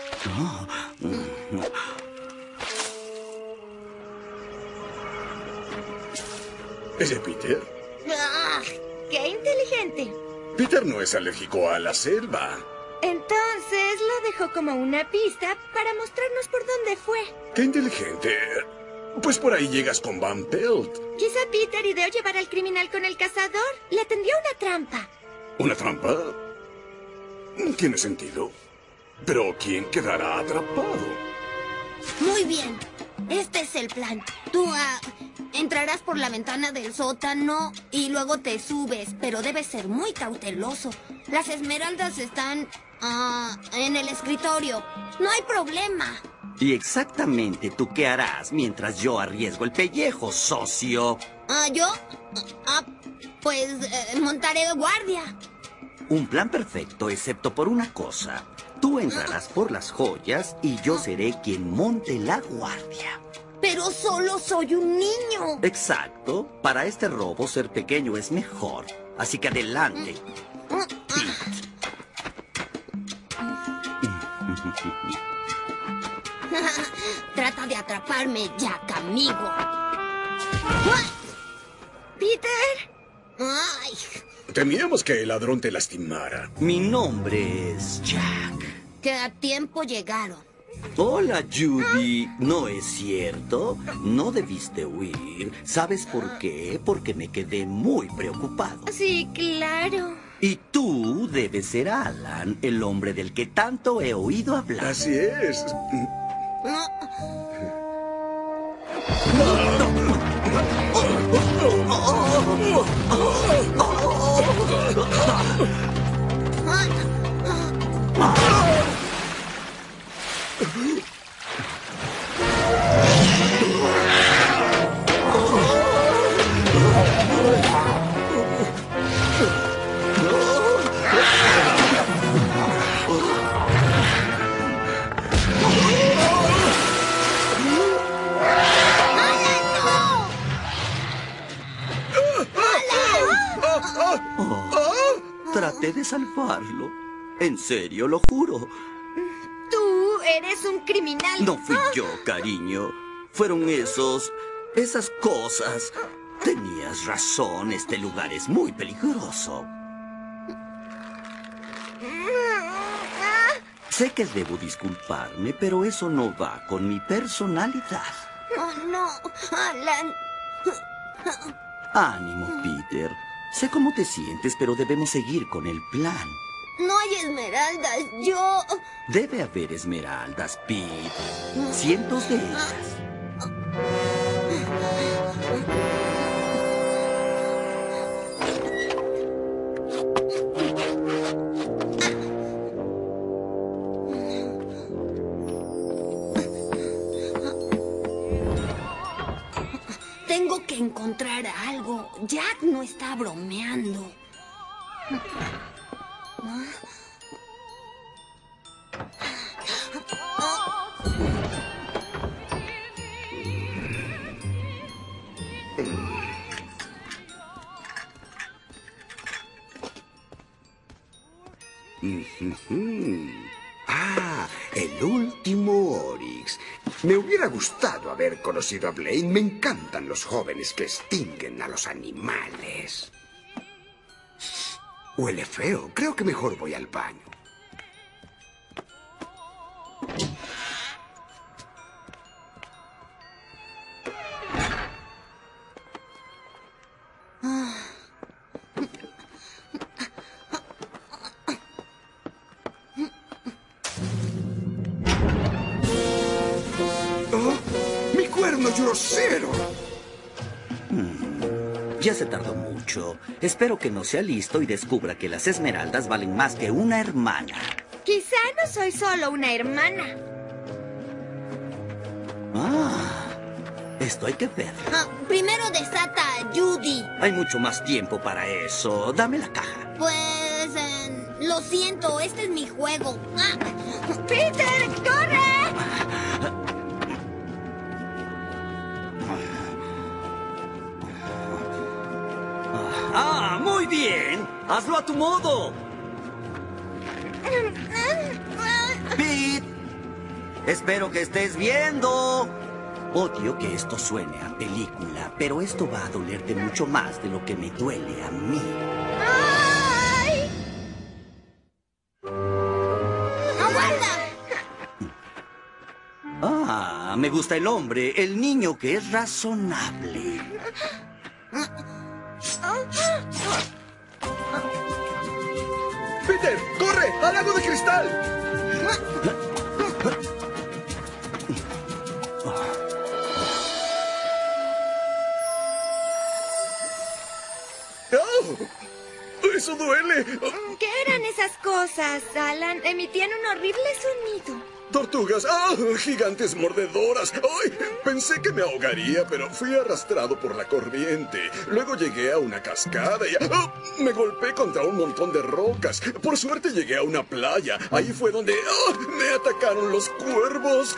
¿Ese Peter? ¡Qué inteligente! Peter no es alérgico a la selva. Entonces lo dejó como una pista para mostrarnos por dónde fue. ¡Qué inteligente! Pues por ahí llegas con Van Pelt. Quizá Peter ideó llevar al criminal con el cazador. Le tendió una trampa. ¿Una trampa? Tiene sentido. Pero ¿quién quedará atrapado? Muy bien. Este es el plan. Tú entrarás por la ventana del sótano y luego te subes, pero debes ser muy cauteloso. Las esmeraldas están en el escritorio. No hay problema. ¿Y exactamente tú qué harás mientras yo arriesgo el pellejo, socio? ¿Yo? Pues montaré guardia. Un plan perfecto, excepto por una cosa. Tú entrarás por las joyas y yo seré quien monte la guardia. Pero solo soy un niño. Exacto. Para este robo, ser pequeño es mejor. Así que adelante. Trata de atraparme, Jack, amigo. ¡Peter! ¡Ay! Temíamos que el ladrón te lastimara. Mi nombre es Jack. Que a tiempo llegaron. Hola, Judy. ¿No es cierto? No debiste huir. ¿Sabes por qué? Porque me quedé muy preocupado. Sí, claro. Y tú debes ser Alan, el hombre del que tanto he oído hablar. Así es. Traté de salvarlo. En serio, lo juro. Tú eres un criminal. No fui yo, cariño. Fueron esas cosas. Tenías razón, este lugar es muy peligroso. Sé que debo disculparme, pero eso no va con mi personalidad. Oh, no, Alan. Ánimo, Peter. Sé cómo te sientes, pero debemos seguir con el plan. No hay esmeraldas, yo... Debe haber esmeraldas, Pete. Cientos de ellas. Tengo que encontrar algo. Jack no está bromeando. Ah, el último Oryx. Me hubiera gustado haber conocido a Blaine. Me encantan los jóvenes que extinguen a los animales. Huele feo. Creo que mejor voy al baño. ¡Grosero! Ya se tardó mucho. Espero que no sea listo y descubra que las esmeraldas valen más que una hermana. Quizá no soy solo una hermana. Esto hay que ver. Primero desata a Judy. Hay mucho más tiempo para eso. Dame la caja. Pues, lo siento, este es mi juego. ¡Peter, corre! ¡Muy bien! ¡Hazlo a tu modo! Pete, espero que estés viendo. Odio que esto suene a película, pero esto va a dolerte mucho más de lo que me duele a mí. ¡Ay! ¡Aguarda! Me gusta el hombre, el niño que es razonable. ¡Peter, corre! ¡Al lago de cristal! ¡Oh! ¡Eso duele! ¿Qué eran esas cosas, Alan? Emitían un horrible sonido. ¡Tortugas! ¡Ah! ¡Gigantes mordedoras! ¡Ay! Pensé que me ahogaría, pero fui arrastrado por la corriente. Luego llegué a una cascada y me golpeé contra un montón de rocas. Por suerte llegué a una playa. Ahí fue donde me atacaron los cuervos.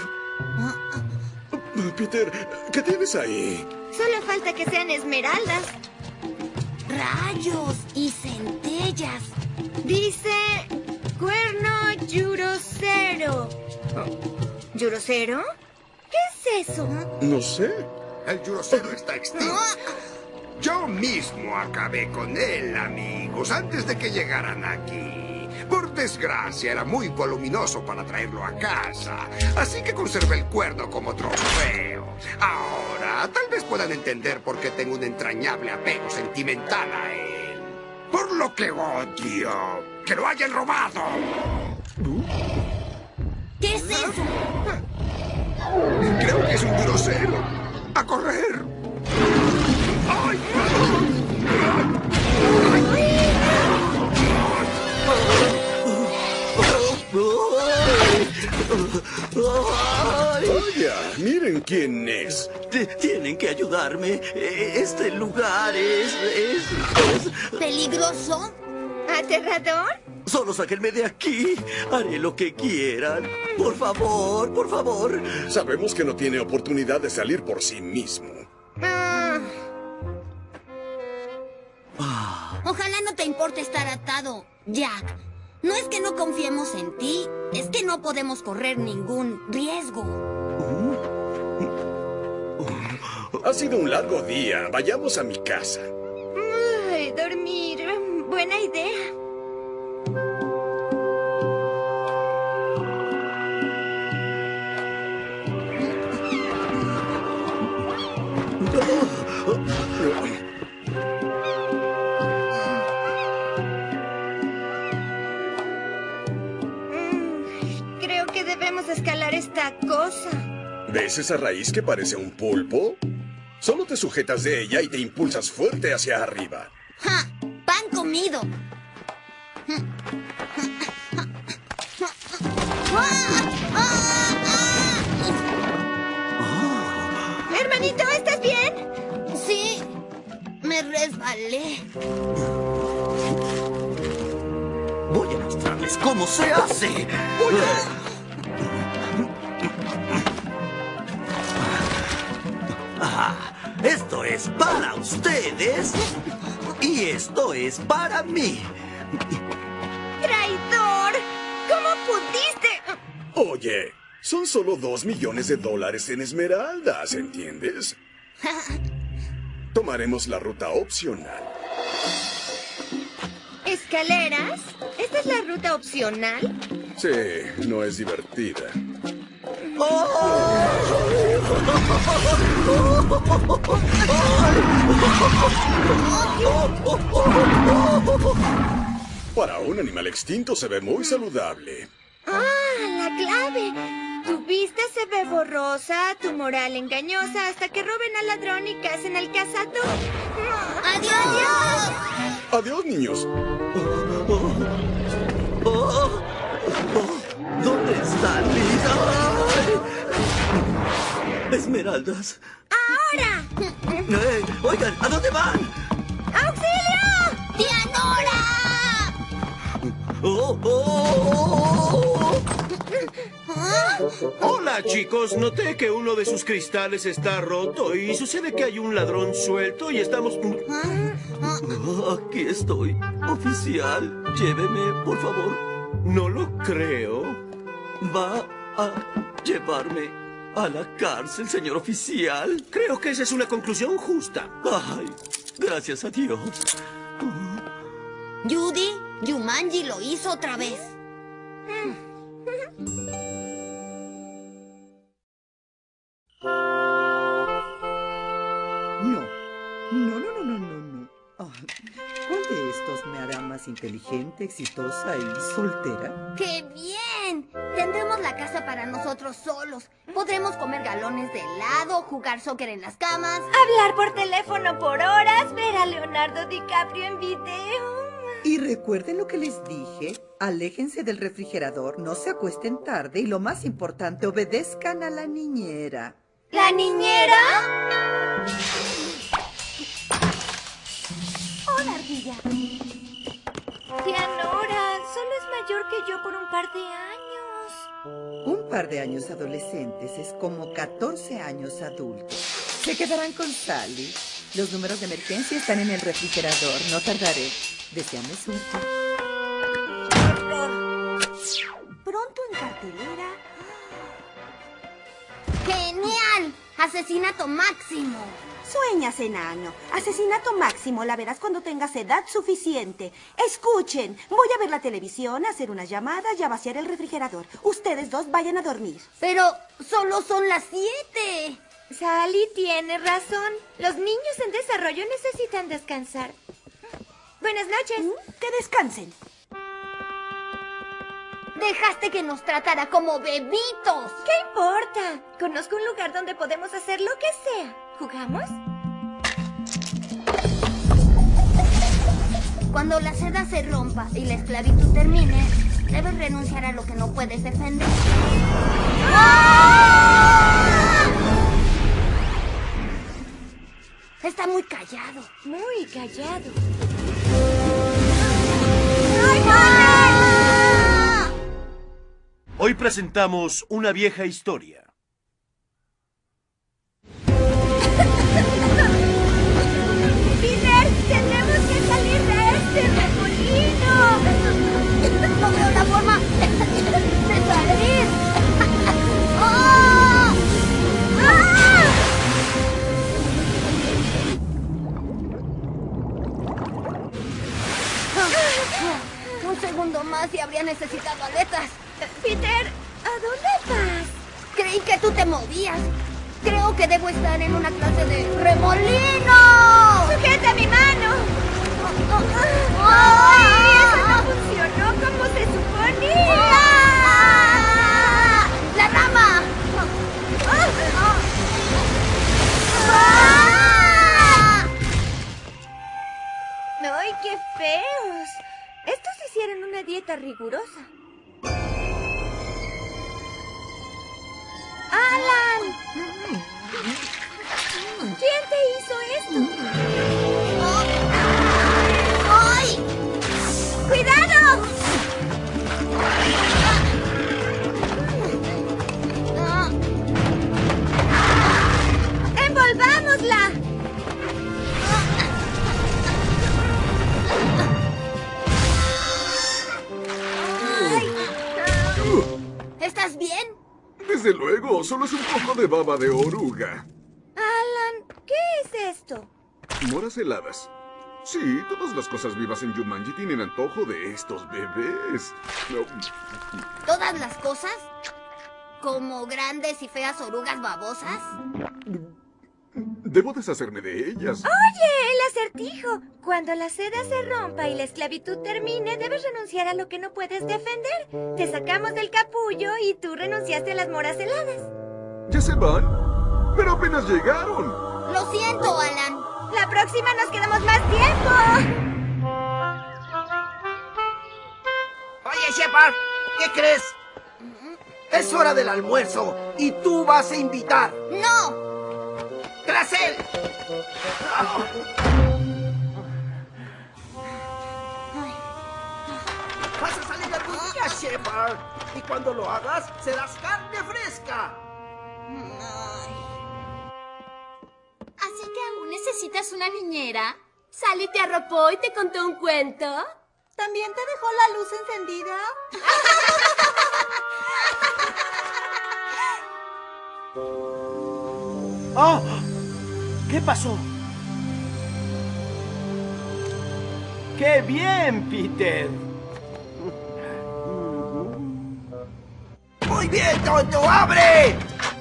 Peter, ¿qué tienes ahí? Solo falta que sean esmeraldas. Rayos y centellas. Dice... Cuerno Yurocero. ¿Yurocero? ¿Qué es eso? No sé. El Yurocero está extinto. Yo mismo acabé con él, amigos, antes de que llegaran aquí. Por desgracia, era muy voluminoso para traerlo a casa. Así que conservé el cuerno como trofeo. Ahora, tal vez puedan entender por qué tengo un entrañable apego sentimental a él. Por lo que odio que lo hayan robado. ¿Qué es eso? Creo que es un grosero. ¡A correr! ¡Ay! Vaya, miren quién es. Tienen que ayudarme. Este lugar es... ¿Peligroso? ¿Aterrador? Solo sáquenme de aquí. Haré lo que quieran. Por favor, por favor. Sabemos que no tiene oportunidad de salir por sí mismo. Ojalá no te importe estar atado, Jack. No es que no confiemos en ti, es que no podemos correr ningún riesgo. Ha sido un largo día. Vayamos a mi casa. Ay, dormir. Buena idea. Creo que debemos escalar esta cosa. ¿Ves esa raíz que parece un pulpo? Solo te sujetas de ella y te impulsas fuerte hacia arriba. ¡Ja! ¡Pan comido! Hermanito, ¿estás bien? Sí, me resbalé. Voy a mostrarles cómo se hace. Esto es para ustedes y esto es para mí. ¡Traidor! ¿Cómo pudiste? Oye, son solo $2 millones en esmeraldas, ¿entiendes? Tomaremos la ruta opcional. ¿Escaleras? ¿Esta es la ruta opcional? Sí, no es divertida. Para un animal extinto se ve muy saludable. ¡Ah, la clave! Tu vista se ve borrosa, tu moral engañosa, hasta que roben al ladrón y casen al cazador. ¡Adiós! Adiós, niños. ¿Dónde están mis esmeraldas? ¡Ahora! Oigan, ¿a dónde van? ¡Auxilio! ¡Tía Nora! Hola, chicos. Noté que uno de sus cristales está roto y sucede que hay un ladrón suelto y estamos... Aquí estoy. Oficial, lléveme, por favor. No lo creo. ¿Va a llevarme a la cárcel, señor oficial? Creo que esa es una conclusión justa. Ay, gracias a Dios. Judy, Jumanji lo hizo otra vez. No. ¿Cuál de estos me hará más inteligente, exitosa y soltera? ¡Qué bien! Tendremos la casa para nosotros solos. Podremos comer galones de helado, jugar soccer en las camas. Hablar por teléfono por horas, ver a Leonardo DiCaprio en video. Y recuerden lo que les dije. Aléjense del refrigerador, no se acuesten tarde y lo más importante, obedezcan a la niñera. ¿La niñera? Hola, ardilla. Tía Nora, solo es mayor que yo por un par de años. Un par de años adolescentes es como 14 años adultos. Se quedarán con Sally. Los números de emergencia están en el refrigerador. No tardaré. Deseame suerte. Pronto en cartelera. ¡Genial! ¡Asesinato máximo! Sueñas, enano. Asesinato máximo la verás cuando tengas edad suficiente. Escuchen, voy a ver la televisión, a hacer unas llamadas y a vaciar el refrigerador. Ustedes dos vayan a dormir. Pero solo son las 7. Sally tiene razón. Los niños en desarrollo necesitan descansar. Buenas noches. Que descansen. Dejaste que nos tratara como bebitos. ¿Qué importa? Conozco un lugar donde podemos hacer lo que sea. ¿Jugamos? Cuando la seda se rompa y la esclavitud termine, debes renunciar a lo que no puedes defender. ¡Ah! Está muy callado. Muy callado. Hoy presentamos una vieja historia. ¡Peter! ¡Tenemos que salir de este remolino! No veo la forma de salir. Un segundo más y habría necesitado aletas. Peter, ¿a dónde vas? Creí que tú te movías. Creo que debo estar en una clase de remolino. ¡Sujeta mi mano! ¡Ay! Eso no funcionó como se suponía. ¡La rama! ¡Ay, qué feos! Estos hicieron una dieta rigurosa. ¡Alan! No, solo es un poco de baba de oruga. Alan, ¿qué es esto? Moras heladas. Sí, todas las cosas vivas en Jumanji tienen antojo de estos bebés. No. ¿Todas las cosas? ¿Como grandes y feas orugas babosas? Debo deshacerme de ellas. Oye, el acertijo. Cuando la seda se rompa y la esclavitud termine, debes renunciar a lo que no puedes defender. Te sacamos del capullo y tú renunciaste a las moras heladas. ¿Ya se van? Pero apenas llegaron. Lo siento, Alan. La próxima nos quedamos más tiempo. Oye, Shepard, ¿qué crees? Es hora del almuerzo y tú vas a invitar. ¡No! ¡Tras él! Vas a salir de tu día, Shepard. Y cuando lo hagas, serás carne fresca. ¿Así que aún necesitas una niñera? Sally te arropó y te contó un cuento. ¿También te dejó la luz encendida? ¡Oh! ¿Qué pasó? ¡Qué bien, Peter! ¡Muy bien, tonto! ¡Abre!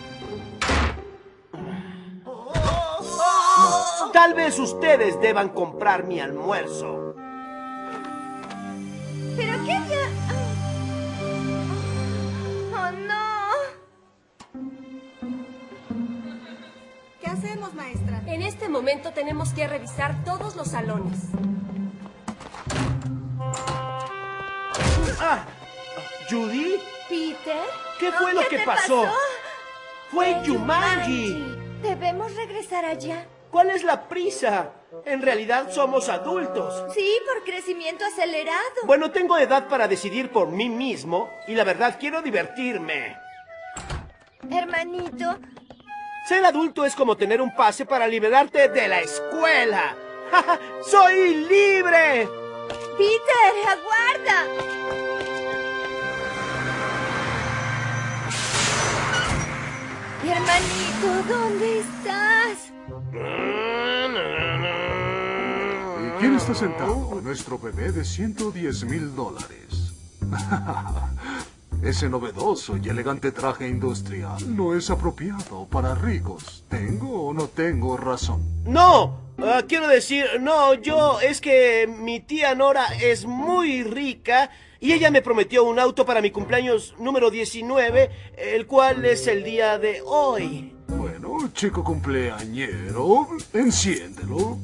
Tal vez ustedes deban comprar mi almuerzo. ¿Pero qué ya? ¡Oh, no! ¿Qué hacemos, maestra? En este momento tenemos que revisar todos los salones. Ah, ¿Judy? ¿Peter? ¿Qué fue lo que pasó? ¡Fue Jumanji! ¿Debemos regresar allá? ¿Cuál es la prisa? En realidad somos adultos. Sí, por crecimiento acelerado. Bueno, tengo edad para decidir por mí mismo y la verdad quiero divertirme. Hermanito. Ser adulto es como tener un pase para liberarte de la escuela. ¡Soy libre! Peter, aguarda. Hermanito, ¿dónde estás? ¿Y quién está sentado? Nuestro bebé de $110,000. Ese novedoso y elegante traje industrial no es apropiado para ricos. ¿Tengo o no tengo razón? ¡No! Quiero decir, no, es que mi tía Nora es muy rica y ella me prometió un auto para mi cumpleaños número 19, el cual es el día de hoy. Bueno, chico cumpleañero, enciéndelo.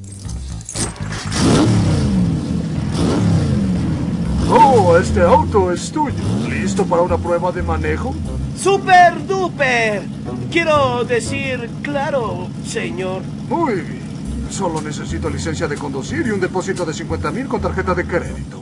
¡Oh, este auto es tuyo! ¿Listo para una prueba de manejo? ¡Super duper! Quiero decir, claro, señor. Muy bien. Solo necesito licencia de conducir y un depósito de $50,000 con tarjeta de crédito.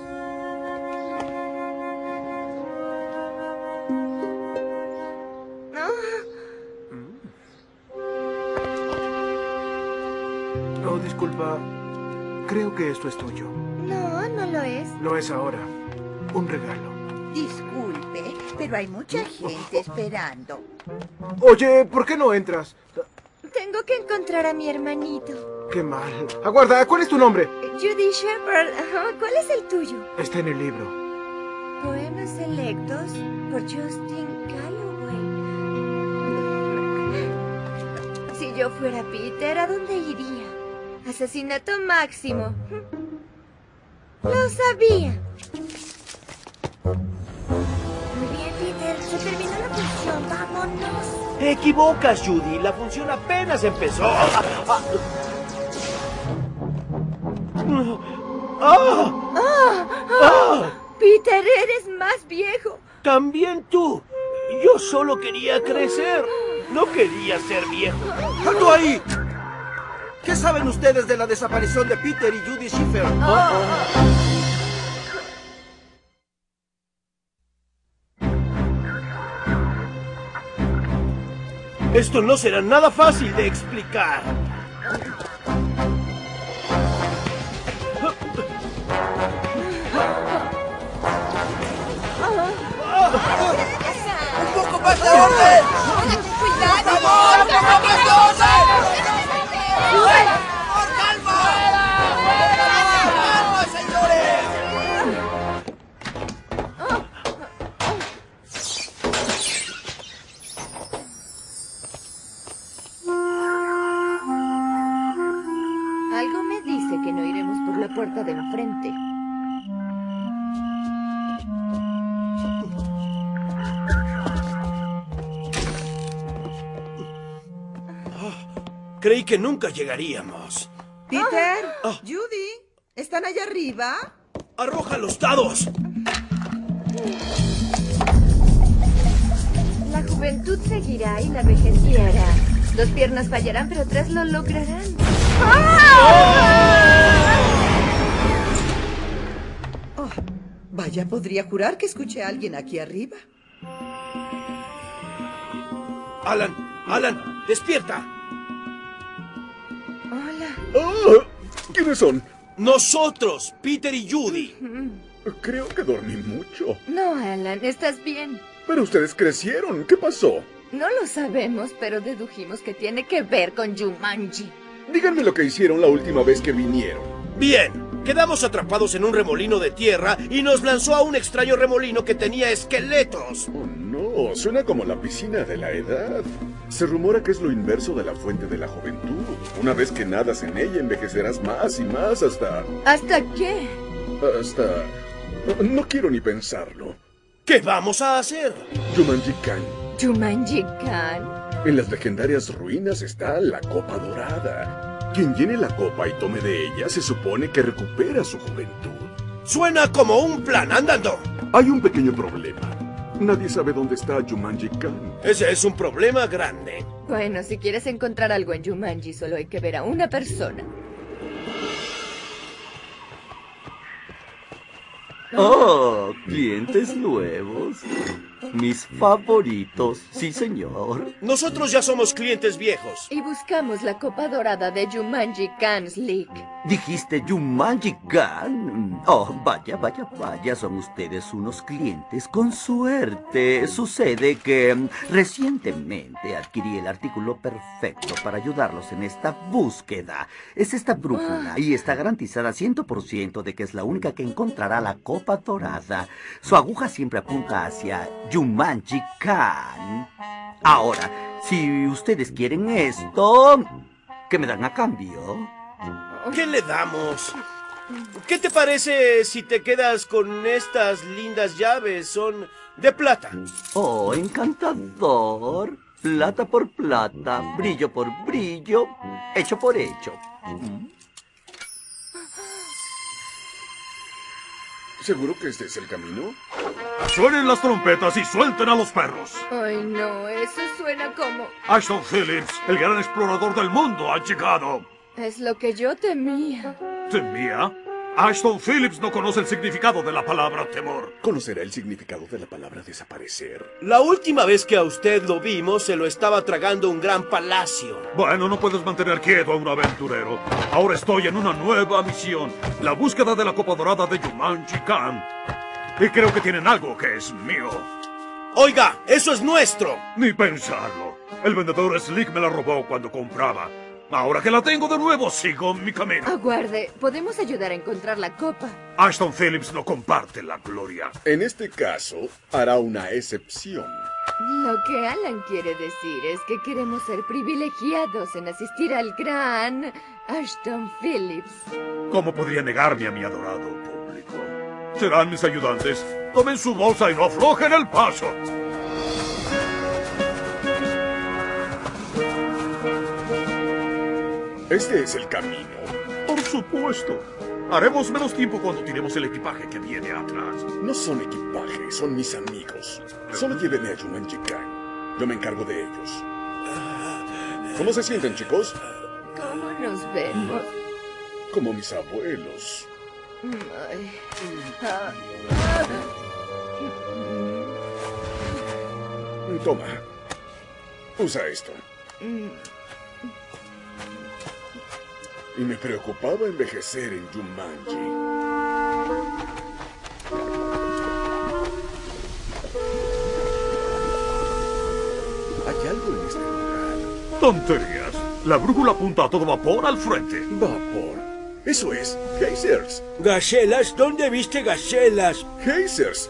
Oh, disculpa. Creo que esto es tuyo. No, no lo es. Lo es ahora. Un regalo. Disculpe, pero hay mucha gente esperando. Oye, ¿por qué no entras? Tengo que encontrar a mi hermanito. Qué mal. Aguarda, ¿cuál es tu nombre? Judy Shepard. ¿Cuál es el tuyo? Está en el libro. Poemas selectos por Justin Calloway. Si yo fuera Peter, ¿a dónde iría? Asesinato máximo. Lo sabía. Muy bien, Peter. Se terminó la función. Vámonos. Te equivocas, Judy. La función apenas empezó. Peter, eres más viejo. También tú. Yo solo quería crecer. No quería ser viejo. ¡Alto ahí! ¿Qué saben ustedes de la desaparición de Peter y Judy Schiffer? Esto no será nada fácil de explicar. ¡Un poco más de orden! Algo me dice que no iremos por la puerta de enfrente. Creí que nunca llegaríamos. Peter, Judy, ¿están allá arriba? ¡Arroja los dados! La juventud seguirá y la vejez guiará. 2 piernas fallarán, pero 3 lo lograrán. Oh, vaya, podría jurar que escuché a alguien aquí arriba. Alan, despierta. Hola. Oh, ¿quiénes son? Nosotros, Peter y Judy. Creo que dormí mucho. No, Alan, estás bien. Pero ustedes crecieron. ¿Qué pasó? No lo sabemos, pero dedujimos que tiene que ver con Jumanji. Díganme lo que hicieron la última vez que vinieron. Bien, quedamos atrapados en un remolino de tierra y nos lanzó a un extraño remolino que tenía esqueletos. Oh, no, suena como la piscina de la edad. Se rumora que es lo inverso de la fuente de la juventud. Una vez que nadas en ella, envejecerás más y más hasta... ¿Hasta qué? Hasta... No quiero ni pensarlo. ¿Qué vamos a hacer? Jumanji Khan. ¿Jumanji Khan? En las legendarias ruinas está la Copa Dorada. Quien llene la copa y tome de ella se supone que recupera su juventud. Suena como un plan andando. Hay un pequeño problema. Nadie sabe dónde está Jumanji Khan. Ese es un problema grande. Bueno, si quieres encontrar algo en Jumanji, solo hay que ver a una persona. Oh, clientes nuevos. Mis favoritos, sí señor. Nosotros ya somos clientes viejos. Y buscamos la copa dorada de Jumanji Khan's League. ¿Dijiste Jumanji Khan? Oh, vaya, son ustedes unos clientes con suerte. Sucede que recientemente adquirí el artículo perfecto para ayudarlos en esta búsqueda. Es esta brújula y está garantizada 100% de que es la única que encontrará la copa dorada. Su aguja siempre apunta hacia Jumanji Khan. Ahora, si ustedes quieren esto, ¿qué me dan a cambio? ¿Qué le damos? ¿Qué te parece si te quedas con estas lindas llaves? Son de plata. Oh, encantador. Plata por plata, brillo por brillo, hecho por hecho. ¿Seguro que este es el camino? Suenen las trompetas y suelten a los perros. Ay, no, eso suena como... Ashton Phillips, el gran explorador del mundo, ha llegado. Es lo que yo temía. ¿Temía? Ashton Phillips no conoce el significado de la palabra temor. ¿Conocerá el significado de la palabra desaparecer? La última vez que a usted lo vimos, se lo estaba tragando un gran palacio. Bueno, no puedes mantener quieto a un aventurero. Ahora estoy en una nueva misión. La búsqueda de la Copa Dorada de Jumanji Khan. Y creo que tienen algo que es mío. Oiga, eso es nuestro. Ni pensarlo. El vendedor Slick me la robó cuando compraba. Ahora que la tengo de nuevo, sigo mi camino. Aguarde, podemos ayudar a encontrar la copa. Ashton Phillips no comparte la gloria. En este caso, hará una excepción. Lo que Alan quiere decir es que queremos ser privilegiados en asistir al gran Ashton Phillips. ¿Cómo podría negarme a mi adorado público? Serán mis ayudantes. Tomen su bolsa y no aflojen el paso. ¿Este es el camino? Por supuesto. Haremos menos tiempo cuando tiremos el equipaje que viene atrás. No son equipaje, son mis amigos. Solo llévenme a Jumanji Khan. Yo me encargo de ellos. ¿Cómo se sienten, chicos? ¿Cómo nos vemos? Como mis abuelos. Toma. Usa esto. Y me preocupaba envejecer en Jumanji. Hay algo en este lugar. Tonterías. La brújula apunta a todo vapor al frente. Vapor. Eso es. Geysers. ¿Gacelas? ¿Dónde viste gacelas? Geysers.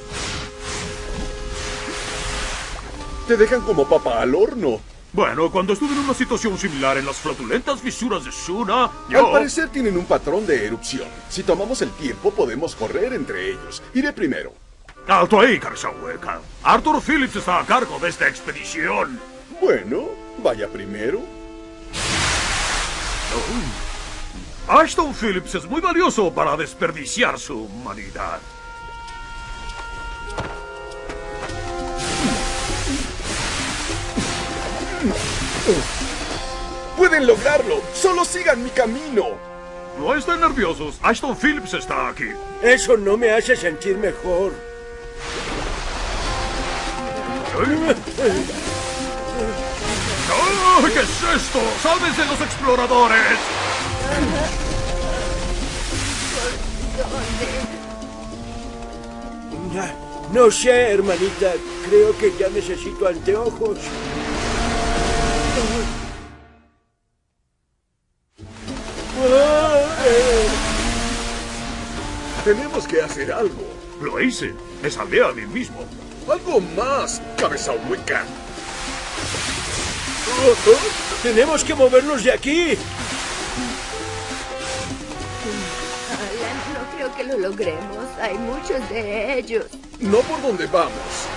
Te dejan como papa al horno. Bueno, cuando estuve en una situación similar en las flatulentas fisuras de Suna, yo... Al parecer tienen un patrón de erupción. Si tomamos el tiempo, podemos correr entre ellos. Iré primero. Alto ahí, cabeza hueca. Arthur Phillips está a cargo de esta expedición. Bueno, vaya primero. Ashton Phillips es muy valioso para desperdiciar su humanidad. ¡Pueden lograrlo! ¡Solo sigan mi camino! No estén nerviosos. Ashton Phillips está aquí. Eso no me hace sentir mejor. ¡Oh, qué es esto! ¡Sálvense los exploradores! No sé, hermanita. Creo que ya necesito anteojos. Tenemos que hacer algo. Lo hice. Me salvé a mí mismo. Algo más, cabeza hueca. Tenemos que movernos de aquí. Alan, no creo que lo logremos. Hay muchos de ellos. No por donde vamos.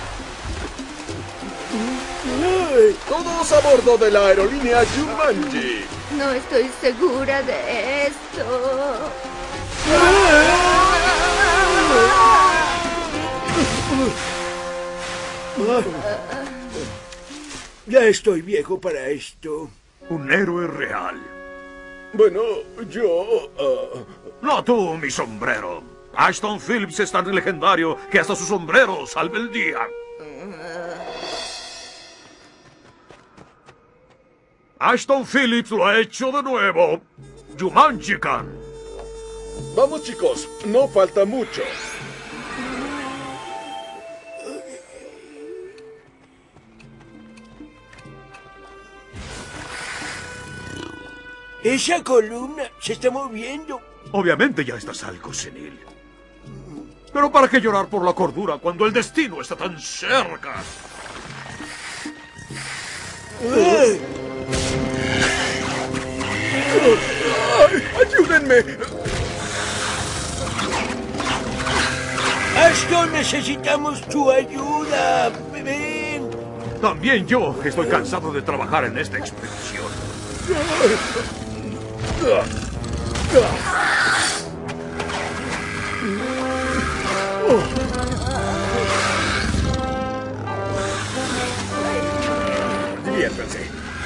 Todos a bordo de la aerolínea Jumanji. No estoy segura de esto. Ya estoy viejo para esto. Un héroe real. Bueno, yo... No tú, mi sombrero. Ashton Phillips es tan legendario que hasta su sombrero salve el día. Ashton Phillips lo ha hecho de nuevo. Jumanji-Can. Vamos, chicos. No falta mucho. Esa columna se está moviendo. Obviamente ya estás algo senil. Pero ¿para qué llorar por la cordura cuando el destino está tan cerca? ¡Ay, ¡ayúdenme! Ashton, necesitamos tu ayuda. Ven. También yo estoy cansado de trabajar en esta expedición. Diviértanse.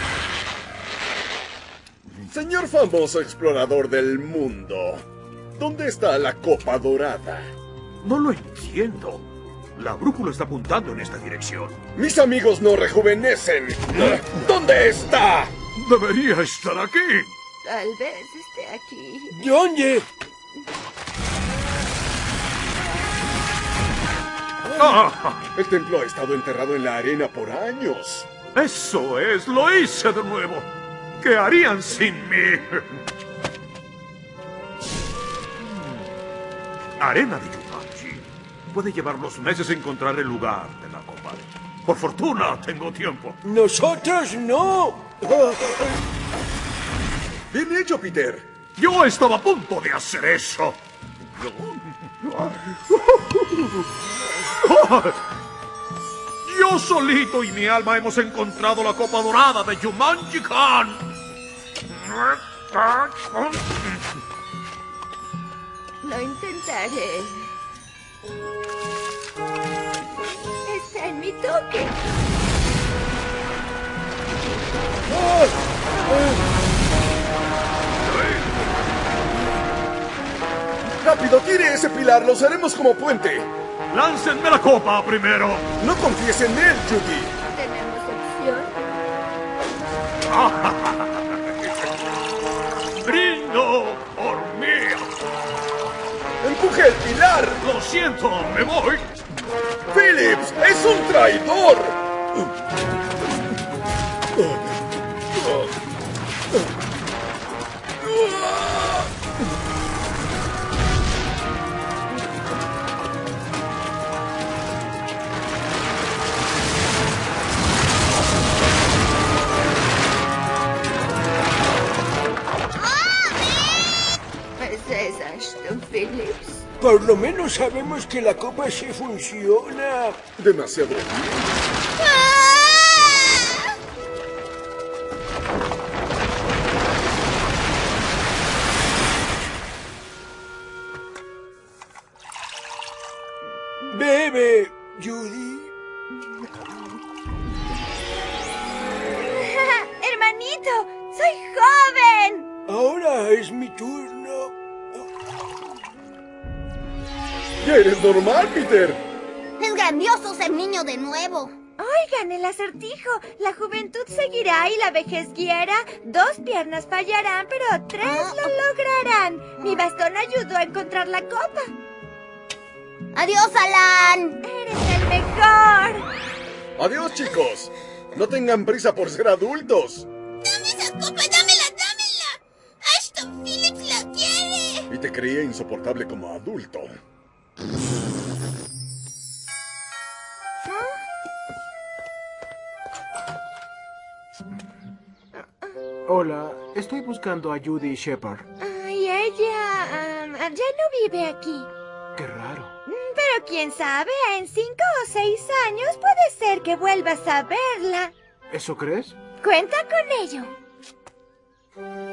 Señor famoso explorador del mundo, ¿dónde está la Copa Dorada? No lo entiendo. La brújula está apuntando en esta dirección. Mis amigos no rejuvenecen. ¿Dónde está? Debería estar aquí. Tal vez esté aquí. ¿Dónde? El templo ha estado enterrado en la arena por años. Eso es, lo hice de nuevo. ¿Qué harían sin mí? Arena de Jumanji. Puede llevarnos meses encontrar el lugar de la copa. Por fortuna, tengo tiempo. ¡Nosotros no! Bien hecho, Peter. Yo estaba a punto de hacer eso. Yo solito y mi alma hemos encontrado la copa dorada de Jumanji-Can. Lo intentaré. Está en mi toque. ¡Rápido, tire ese pilar! ¡Los haremos como puente! ¡Láncenme la copa primero! ¡No confíes en él, Judy! ¿Tenemos opción? ¡Brindo por mí! ¡Empuje el pilar! ¡Lo siento, me voy! ¡Phillips es un traidor! ¿Es Ashton Phillips? Por lo menos sabemos que la copa sí funciona. Demasiado bien. Bebe, Judy. ¡Hermanito! ¡Soy joven! Ahora es mi turno. Ya eres normal, Peter. Es grandioso ser niño de nuevo. Oigan, el acertijo. La juventud seguirá y la vejez guiará. 2 piernas fallarán, pero 3 lo lograrán. Mi bastón ayudó a encontrar la copa. ¡Adiós, Alan! ¡Eres el mejor! Adiós, chicos. No tengan prisa por ser adultos. ¡Dame esa copa! ¡Dámela! ¡Ashton Phillips la quiere! Y te creía insoportable como adulto. Hola, estoy buscando a Judy Shepard. Ay, ella ya no vive aquí. Qué raro. Pero quién sabe, en 5 o 6 años puede ser que vuelvas a verla. ¿Eso crees? Cuenta con ello.